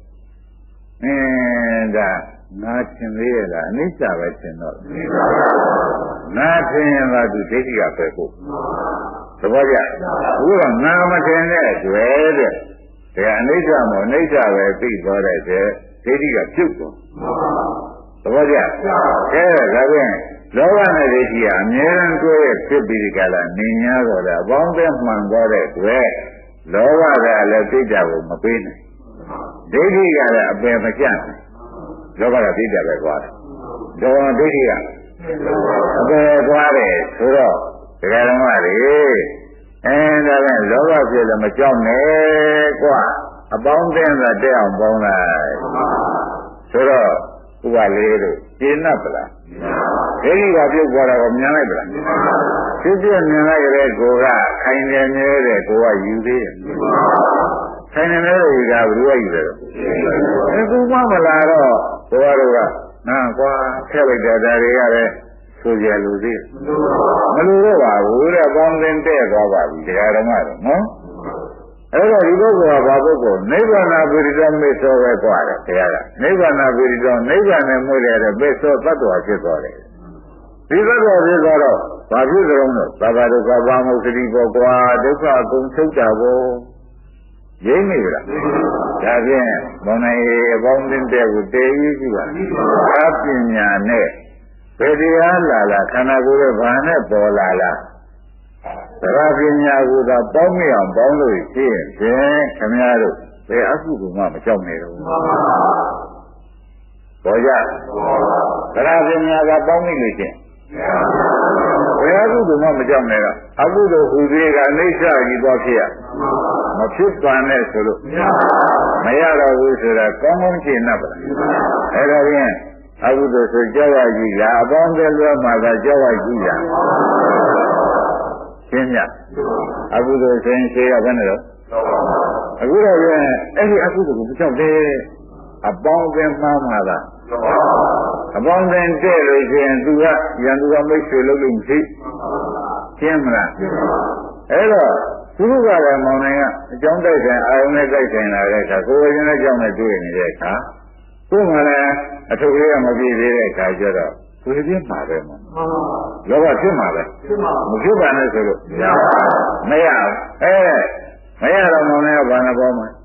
ဒါငါထင်သေးရလားအနိစ္စပဲထင်တော့ငါထင်ရင်ကသူဒိဋ္ဌိကပဲဖို့သဘောကျအခုတော့ငါမထင်တဲ့တွေ့တဲ့ဒါအနိစ္စမဟုတ်အနိစ္စပဲသိသွားတဲ့ဒိဋ္ဌိကပြုတ်သွားသဘောကျအဲဒါဖြင့်လောဘနဲ့ဒိဋ္ဌိကအမြဲတမ်းတွဲဖြစ်ပြီးဒီကလာနေ냐တော့တယ်အပေါင်းအသင်းမှန်သွားတဲ့တွေ့လောဘကလည်းသိကြဖို့မပေးနိုင်ဒိဋ္ဌိကလည်းအပယ်မကျနိုင်လောဘကသိကြပဲသွားတယ်ဒေါမဒိဋ္ဌိကအပယ်သွားတယ်ဆိုတော့ဒကာဓမ္မတွေဒါပြန်လောဘဖြစ်လည်းမကြောက်နဲ့ကွာအပေါင်းအသင်းသာတက်အောင်ပေါင်းလိုက်ဆိုတော့ဥပလေးတို့ရှင်း납ပလားဒိဋ္ဌိကပြုတ်သွားတာကိုမြင်လိုက်ပလားဖြစ်မြင်လိုက်တဲ့ကိုကခိုင်တယ်မြဲတဲ့ကိုကယူသေးတယ်ဆိုင်နေတယ်ကဘယ်လိုယူလဲအခုမှမလာတော့ဘုရားတို့ကနာကွာထည့်လိုက်တဲ့ဒါတွေကလည်းဆိုကြလူသေးမလို့တော့ပါဘူးတဲ့ပေါင်းသင်းတဲ့သွားပါပြီတရားဓမ္မတော့နော်အဲ့တော့ဒီပုဂ္ဂိုလ်ကဘာပုဂ္ဂိုလ်နိဗ္ဗာန်ပိရိသောမေသောပဲကြွားတယ်တရားကနိဗ္ဗာန်ပိရိသောနိဗ္ဗာန်နဲ့မှုရတဲ့မေသောတ attva ဖြစ်သွားတယ်ဒီသတ္တဝါဖြစ်သွားတော့ဘာဖြစ်ကြုံလို့သဘာဒုက္ခဘာမုခတိပေါ်ကွာဒုက္ခအကုန်ချုပ်တာကိုရင်းနေကြလားဒါဖြင့်မောင်နိုင်အပေါင်းသင်းတဲ့ကိုတည်ရည်ရှိပါအပညာနဲ့ဘယ်တရားလာလာခန္ဓာကိုယ်ရဲ့ဘာနဲ့ပေါ်လာလားသရပညာကိုသာပေါင်းမြအောင်ပေါင်းလို့ရှိရင်ဖြင့်ခင်ဗျားတို့ဘယ်အကုသိုလ်မှမကြောက်နဲ့တော့ပေါ်ကြသရပညာကပေါင်းမိလို့ချင်းဘယ်အကုသိုလ်မှမကြောက်နဲ့တော့အကုသိုလ်ဟူသေးကအနိစ္စကြီးသွားဖြစ်ရမဖြစ်ပါနဲ့ဆိုလို့မရတော့ဘူးဆိုတာကောင်းကောင်းရှင်း납ပါအဲ့ဒါဖြင့်အကုသိုလ်ဆိုကြောက်ရကြီးလားအပေါင်းတဲ့လွှဲမှာကကြောက်ရကြီးလားရှင်းညအကုသိုလ်ဆိုရင်ရှင်းရဘယ်နဲ့တော့အခုတော့ပြန်အဲ့ဒီအကုသိုလ်ကိုမကြောက်သေးအပေါင်းတဲ့မှားမှာလားအပေါင်းတဲ့တဲ့လို့ရှိရင်သူကရန်သူကမိတ်ဆွေလုပ်လို့မရှိရှင်းမလားအဲ့တော့သူကလည်းမောင်နိုင်ကအကြောင်းတိုက်ဆိုင်အာရုံနဲ့တိုက်ဆိုင်လာတဲ့အခါကိုယ်ဝိညာဉ်နဲ့ကြောင်းနဲ့တွေ့နေတဲ့အခါသူ့မှာလည်းအထုပ်လေးကမပြည့်သေးတဲ့အခါကျတော့သူပြင်းမှာပဲမောင်လောဘဖြစ်မှာပဲမဖြစ်ပါနဲ့ဆိုလို့မရမရတော့မောင်နိုင်ကဘာနဲ့ပေါင်းမလဲ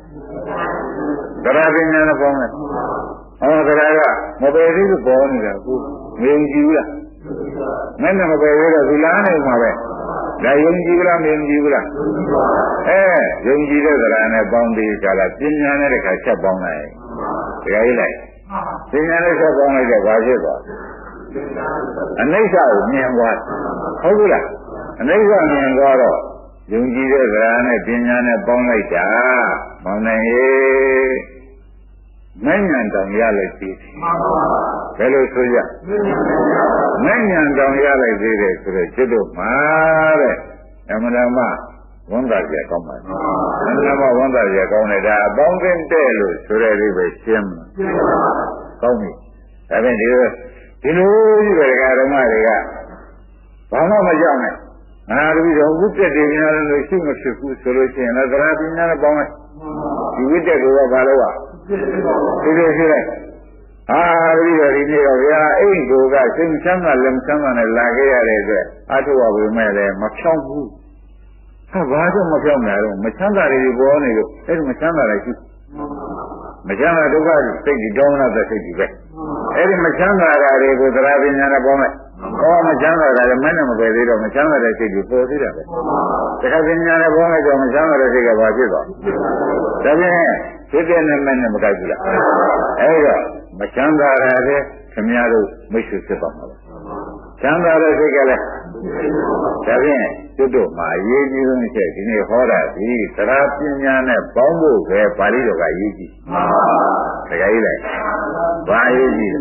တရားပညာနဲ့ပေါင်းမယ်တရားကမပယ်သေးဘူးပေါ်နေတာကိုမယုံကြည်ဘူးလားမင်းနဲ့မပယ်သေးတော့သူလားနေမှာပဲဒါယုံကြည်ဘူးလားမယုံကြည်ဘူးလားယုံကြည်တဲ့တရားနဲ့ပေါင်းပြီးကြလားပညာနဲ့တခါချက်ပေါင်းလိုက်တရားကြီးလိုက်ပညာနဲ့ချက်ပေါင်းလိုက်တော့ဘာဖြစ်သွားအနိစ္စကိုမြင်သွားဟုတ်ဘူးလားအနိစ္စမြင်သွားတော့ယုံကြည်တဲ့တရားနဲ့ပညာနဲ့ပေါင်းလိုက်တာပေါင်းနိုင်ရဲ့မဉ္ဇဉ်တောင်ရလိုက်သေးတယ်ဘယ်လိုဆိုရမဉ္ဇဉ်တောင်ရလိုက်သေးတယ်ဆိုတော့จิตတို့မှာတဲ့အမှန်တမ်းဝန်တာကြကောင်းပါလားအမှန်တမ်းဝန်တာကြကောင်းတယ်ဒါအပေါင်းကင်းတဲ့လို့ဆိုတဲ့လေးပဲရှင်းကောင်းပြီဒါဖြင့်ဒီလိုကြီးပဲဓမ္မတွေကဘာမှမကြောက်နဲ့ငါတို့တော့ဝိတ္တတွေများလို့ရှိမဖြစ်ဘူးဆိုလို့ရှိရင်လည်းသရပညာနဲ့ပေါင်းလိုက်ဒီဝိတ္တကိုဘာလို့อ่ะဒီလိုရှိလိုက်ဒီတော့ဒီနေ့တော့ဗျာအိမ်ကိုကစိတ်ချမ်းသာလက်ချမ်းသာနဲ့လာခဲ့ရတဲ့အတွက်အထုဝဝေမဲ့လည်းမဖြောင်းဘူးဘာကြောင့်မဖြောင်းလဲတော့မချမ်းသာတွေပေါ်နေလို့အဲ့ဒီမချမ်းသာတွေရှိမချမ်းသာဒုက္ခစိတ်ကြီးဒေါမနတဲ့စိတ်ကြီးပဲအဲ့ဒီမချမ်းသာတာတွေကိုသရပညာနဲ့ပေါင်းလိုက်မချမ်းသာတာလည်းမနဲ့မပဲသေးတော့မချမ်းသာတဲ့စိတ်ကြီးပေါ်သေးတာပဲသရပညာနဲ့ပေါင်းလိုက်တော့မချမ်းသာတဲ့စိတ်ကဘာဖြစ်သွားဒါဖြင့်ဖြစ်တဲ့နဲ့မနဲ့မကိုက်ဘူးလားအဲ့တော့မချမ်းသာတာတဲ့ခင်ဗျားတို့မိတ်ဆွေဖြစ်ပါမှာပါချမ်းသာတဲ့စိတ်ကလည်းဒါဖြင့်တို့မှာအရေးကြီးဆုံးချက်ဒီနေ့ဟောတာဒီသရပညာနဲ့ပေါင်းဖို့ပဲပါဠိတော်ကအရေးကြီးတရားကြီးလိုက်ဘာအရေးကြီး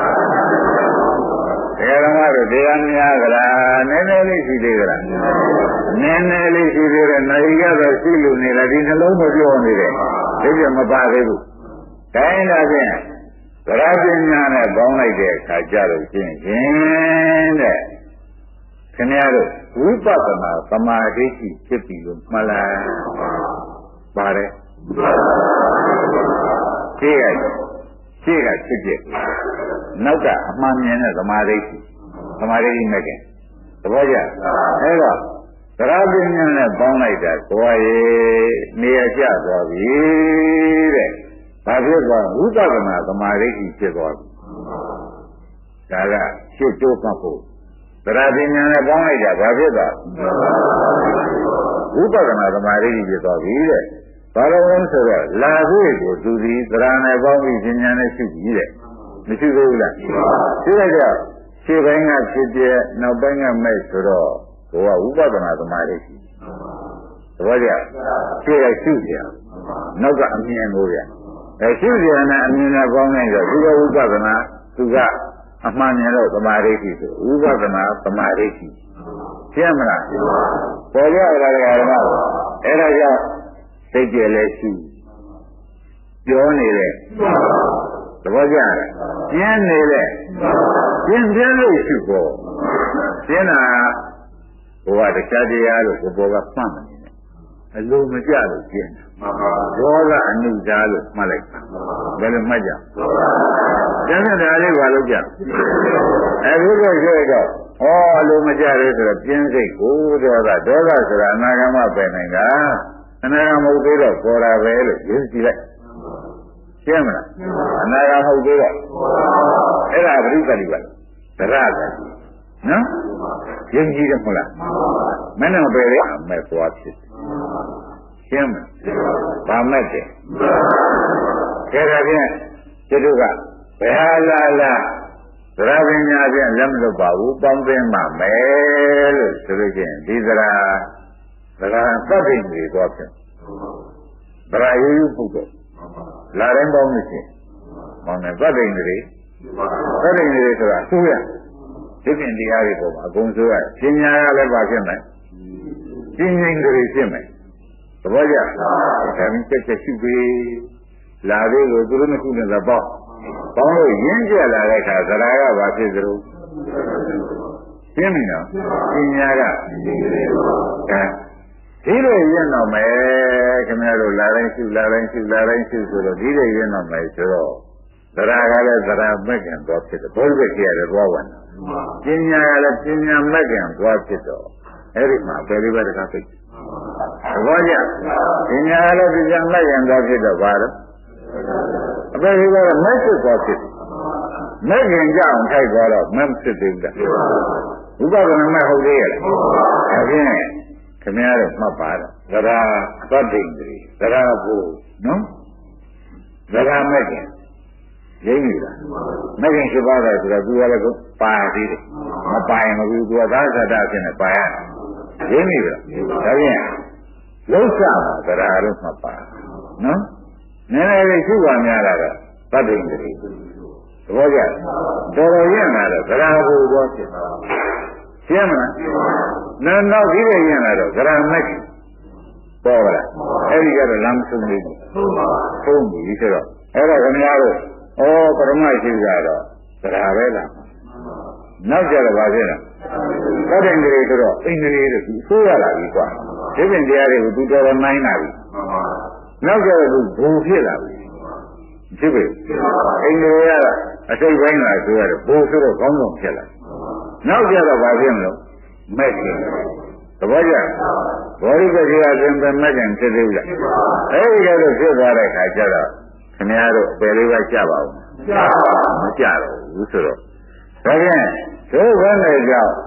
လဲတရားတော်ကတရားများကြလားနည်းနည်းလေးရှိသေးကြလားနည်းနည်းလေးရှိသေးတယ်နိုင်ကတော့ရှိလို့နေလားဒီနှလုံးမပြောနေတယ်ဒီပြမပါသေးဘူးတိုင်းဒါဖြင့်သရပညာနဲ့ပေါင်းလိုက်တဲ့အခါကျတော့ရှင်းတဲ့ခင်ဗျားတို့ဝိပဿနာသမာဓိရှိဖြစ်ပြီလို့မှတ်လားပါတယ်ရှင်းကဖြစ်ဖြစ်နောက်ကအမှန်မြင်တဲ့သမာဓိရှိမဲ့ခင်သဘောကျအဲ့တော့သရပညာနဲ့ပေါင်းလိုက်တာကိုယ်ရဲ့နေရာကျသွားပြီတဲ့ဘာဖြစ်သွားဝိပဿနာသမာဓိရှိဖြစ်သွားပြီဒါကရှင်းတိုးမှတ်ဖို့သရပညာနဲ့ပေါင်းလိုက်တာဘာဖြစ်သွားဝိပဿနာသမာဓိရှိဖြစ်သွားပြီတဲ့ဘာလို့လဲဆိုတော့လာသေးကိုသူဒီသရနဲ့ပေါင်းပြီးပညာနဲ့ရှိပြီတဲ့မရှိသေးဘူးလားရှိလိုက်တော့ခြေပိုင်းကဖြစ်ပြနောက်ပိုင်းကမဲ့ဆိုတော့ကိုကဝိပဿနာသမာဓိရှိသဘောကျခြေကရှိကြနောက်ကအမြင်ကိုဗျရှိကြနဲ့အမြင်နဲ့ပေါင်းလိုက်တော့ဒီကဝိပဿနာသူကအမှန်မြင်လို့သမာဓိရှိဆိုဝိပဿနာသမာဓိရှိရှင်းမလားပေါ်ကြရတာဓမ္မအဲ့ဒါကြောင့်စိတ်ကြဲလဲရှိပြောနေတယ်သဘောကျလားပြင်းနေတယ်ပြင်းပြင်းလို့ရှိဖို့ပြင်းတာဘုရားတရားတရားလို့ဘုရားကမှတ်မယ်အလိုမကြလို့ပြင်းတယ်ဒေါသအနုစားလို့မှတ်လိုက်ဘယ်လိုမှတ်ကြကျန်တဲ့ဒါလေးဘာလို့ကြအခုတော့ပြောတော့အလိုမကြရဲဆိုတော့ပြင်းစိတ်ကိုဒေါသဆိုတာအနာဂမပဲနိုင်တာအနာဂမဟုတ်သေးတော့ပေါ်တာပဲလို့ယဉ်ကြည်လိုက်ရှင်းမလားအနာဂမဟုတ်သေးတော့အဲ့ဒါပြိပ္ပတိပါသရကနော်ယဉ်ကြည်တယ်မဟုတ်လားမနဲ့ပဲလေအမဲ့သွားဖြစ်ရှင်းမလားဗာမဲ့တယ်ဒါကြဖြင့်ကျတို့ကဘယ်ဟာလာသရပညာဖြင့်လက်မလွတ်ပါဘူးပေါင်းသိမ်းပါမယ်လို့ဆိုလို့ချင်းဒီသရသတ်သိမ်းတွေတော့ဖြစ်သရရိုးရိုးပုဂ္ဂိုလ်လာတိုင်းပေါင်းလို့ရှိရင်ပေါင်းတယ်သတ်သိမ်းတွေဆိုတာအစိုးရဒီပြင်တရားတွေပေါ်မှာအကုန်ဆိုရပညာကလည်းပါဖြစ်မယ်ပညာတွေဖြစ်မယ်သဘောကျဒါမျိုးချက်ရှိပြီလာသေးလို့သူတို့နှစ်ခုနဲ့သဘောပေါင်းလို့ရင်းကျက်လာတဲ့အခါသရာကဘာဖြစ်သလဲရှင်းပြီနော်ပညာကဒီလိုရင်းတော့မယ်ခင်ဗျားတို့လာတိုင်းရှုဆိုတော့ဒီလိုရင်းတော့မယ်ဆိုတော့သရာကလည်းသရာမဲ့ခင်တော့ဖြစ်တယ်ဘုရားကြီးရတယ်သွားဝင်ပညာကလည်းပညာမဲ့ခင်သွားဖြစ်တော့အဲ့ဒီမှာဘယ်လိုပဲတကားသိသဘောကျပညာကလည်းပညာမဲ့ခင်သွားဖြစ်တော့ဘာလို့အပေဒီကတော့မဲ့ဖြစ်သွားဖြစ်မဲ့ခင်ကြအောင်ထိုက်သွားတော့မဲ့ဖြစ်သေးဘူးလားဥပဒနာမဲ့ဟုတ်သေးရဲ့လားဒါဖြင့်ခင်ဗျားတို့မှတ်ပါတော့သရသတ္တိန္ဒြေသရဘုနော်သရမဲ့ခင်ရင်းပြီလားမဲ့ခင်ရှိပါတာဆိုတော့သူကလည်းပါသေးတယ်မပါရင်မဘူးသူကသာသတ္တဖြစ်နေပါရရင်းပြီလားဒါဖြင့်လောကမှာသရလို့မှတ်ပါနော်နည်းနည်းလေးရှိပါများလာတော့သတ္တိန္ဒြေသဘောကျတော်တော်ရင့်လာတော့သရဘုတော့ဖြစ်ရှင်းမလားနောက်ဒီလိုရင်လာတော့ဂရမက်ပေါ်လာအဲ့ဒီကတော့လမ်းဆုံးနေပြီသုံးပြီဆိုတော့အဲ့ဒါခင်ဗျားတို့ပရမရှိကြတော့ဂရပဲလားနောက်ကြတော့ဗာဖြစ်လားသတ္တင်္ဂရေဆိုတော့အိန္ဒြေတို့သူဆိုးရလာပြီကွာဒီပြင်တရားတွေကိုသူတော်တော်နိုင်လာပြီနောက်ကြတော့သူဘူဖြစ်လာပြီဖြစ်ပြီအိန္ဒြေကအစိတ်ပိုင်းလာဆိုရတယ်ဘူဆိုတော့ကောင်းကောင်းဖြစ်လာနောက်ကြတော့ဗာဖြစ်မလို့မဲ့ခင်သဘောကျဘောဓိပတိအရင်ပဲမဲ့ခင်ဖြစ်သေးလားအဲဒီကတော့ဖြစ်သွားတဲ့အခါကျတော့ခင်ဗျားတို့အပယ်လေးပါကြပါဦးမကြတော့ဘူးဆိုတော့ဒါဖြင့်ဒုက္ခနဲ့ကြောင့်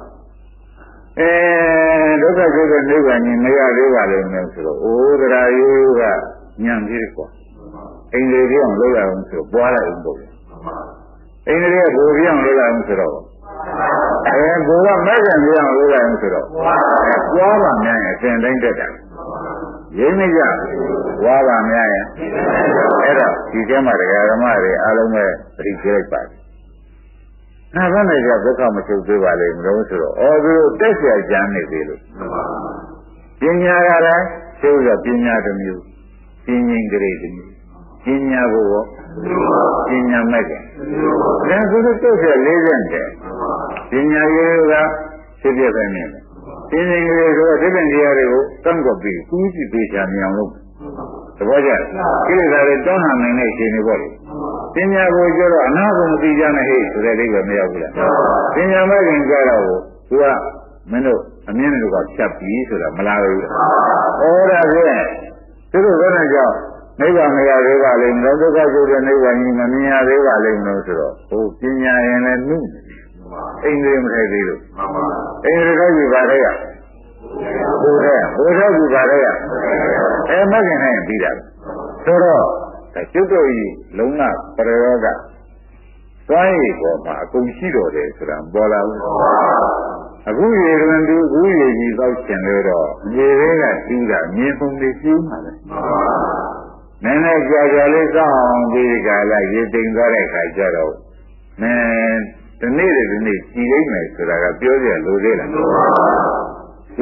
ဒုက္ခကျိုးတဲ့နိဗ္ဗာန်ကြီးမရသေးပါလိမ့်မယ်ဆိုတော့ဩဒရာယုကညံပြီးကွာအိန္ဒြေပြောင်းလုပ်ရအောင်ဆိုပွားလိုက်အောင်ပေါ့အိန္ဒြေကဘူပြောင်းလုပ်ရအောင်ဆိုတော့ဘုရားမဲ့ခင်ပြောင်းလုပ်ရအောင်ဆိုတော့ပွားပါများရင်အစဉ်တိုင်းတက်တာရင်းမကြပွားပါများရင်အဲ့တော့ဒီကျမ်းမှာတရားဓမ္မတွေအားလုံးပဲပြိကျလိုက်ပါတယ်။နာမနဲ့ကြဒုက္ခမချုပ်သေးပါလေမလို့ဆိုတော့သူတို့တက်เสียကြမ်းနေသေးလို့ပညာကလည်းကျိုးရပညာတစ်မျိုးပင်ရင်ကြိတစ်မျိုးပညာဘုရောပညာမဲ့ကဒါဆိုတော့တက်เสีย40တဲ့ပညာရေးကဖြစ်ပြပဲနေတယ်ပညာရေးဆိုတော့ဒီပင်တရားတွေကိုတန်းကောပြီးကူးကြည့်ပေးချာမြင်အောင်လုပ်သဘောကျကိလေသာတွေတွန်းလှန်နိုင်တဲ့အခြေအနေပေါ့လေပညာကိုကျတော့အနာကိုမသိကြနဲ့ဟဲ့ဆိုတဲ့အိဗယ်မရောက်ဘူးလားပညာမဲ့ခင်ကြတော့သူကမင်းတို့အမြင်တို့ကဖြတ်ပြီးဆိုတာမလားဘူးဩဒါဖြင့်သူတို့ဘယ်နဲ့ကြောင့်နိဗ္ဗာန်မရသေးပါလိမ့်မယ်ဒုက္ခကျိုးတဲ့နိဗ္ဗာန်ကြီးမမြင်ရသေးပါလိမ့်မယ်ဆိုတော့ဟိုပညာရင်လည်းနုအိန္ဒြေမထိုက်သေးလို့အိန္ဒြေကယူပါလေရဘုရားယူပါလေရမဲ့ခင်နိုင်ပြီးတာဆိုတော့ကျွတ်တို့ဤလုံးဝပရယောဂသွားရည်ပေါ်မှာအကုန်ရှိတော်တယ်ဆိုတာပေါ်လာဘူးအခုရေတွင်သူအခုရေကြီးသောက်ရှင်လို့တော့မြေတွေကတူးတာမြေပုံတွေကျူးမှာလေနည်းနည်းကြာကြာလေးစောင့်ပြီးကြလားရေတိမ်သွားတဲ့ခါကျတော့ဒီနေ့ကြည်လိမ့်မယ်ဆိုတာကပြောကြလိုသေးလားရေ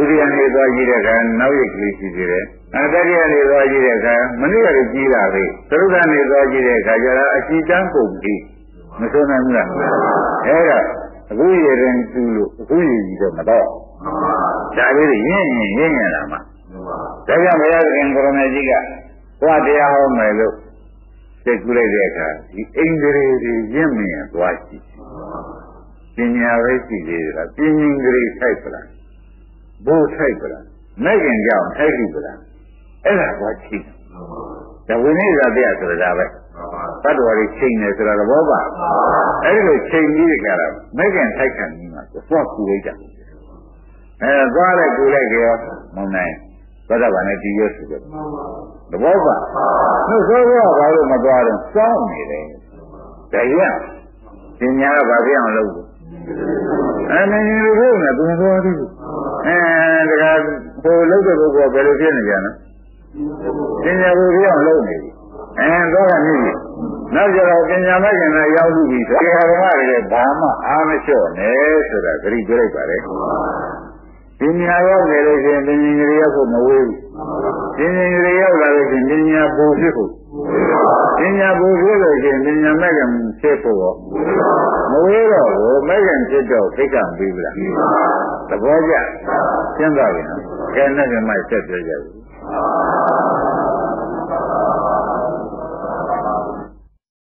တိယနေ့သွားကြည့်တဲ့အခါနောက်ရကလေးရှိသေးတယ်တတိယနေ့သွားကြည့်တဲ့အခါမနေ့ကလေးကြီးလာပြီသရုပ်ကနေ့သွားကြည့်တဲ့အခါကျတော့အရှိတန်းကုန်ပြီမဆိုနိုင်ဘူးလားအဲ့ဒါအခုရရင်ကျူးလို့အခုရည်ကြီးတော့မတော့ဒါလေးရင်းရတာမှဒါကြောင့်ဘုရားရှင်ကိုရမေကြီးကဘုရားတရားဟောမယ်လို့သိကူလိုက်တဲ့အခါဒီအိန္ဒြေတွေရင့်မြင်သွားရှိပညာပဲရှိသေးတယ်လားပညာဂရိထိုက်ပလားဘိုးထိုက်ပလားမဲ့ခင်ကြောင့်ထိုက်ပြီပလားအဲ့ဒါသွားရှိဒါဝိနည်းသာတရားဆိုတာပဲသတ္တဝါတွေချိန်နေဆိုတာသဘောပါအဲ့ဒီလိုချိန်ပြီးကြတာမဲ့ခင်ထိုက်ခံပြီးမှသွားကူလိုက်ကြသွားလိုက်ကူလိုက်ကြောမနိုင်သောတာပန်နဲ့တည်ရဆိုတယ်သဘောပါနှုတ်ဆိုးကဘာလို့မသွားတော့စောင်းနေတယ်ဒါရပညာကဘာပြောင်းလို့မင်းလူတို့ကသူသွားသေးဘူးဒါကဟိုလုပ်တဲ့ပုဂ္ဂိုလ်ကဘယ်လိုဖြစ်နေကြလဲပညာကိုပြောင်းလုပ်နေပြီတော့ကမြည်နောက်ကြတော့ပညာမဲ့ခင်နဲ့ရောက်ပြီဆိုတော့ဓမ္မတွေဘာမှအားမလျှော့နဲ့ဆိုတာဂရိပြလိုက်ပါလေပညာရောက်နေလို့ရှိရင်ပညာကြီးရောက်ဖို့မဝေးဘူးပညာကြီးရောက်လာလို့ရှိရင်ပညာပူဖြစ်ဖို့ပညာပူဖြစ်လို့ရှိရင်ပညာမဲ့ခင်ဖြစ်ဖို့ရောမဝေးတော့ဘူးမဲ့ခင်ဖြစ်တော့သိက္ခာမပြီးဘူးလားသဘောကျရှင်းသွားပြီနော်ကဲနဲ့ကမှဆက်ပြောကြဘူး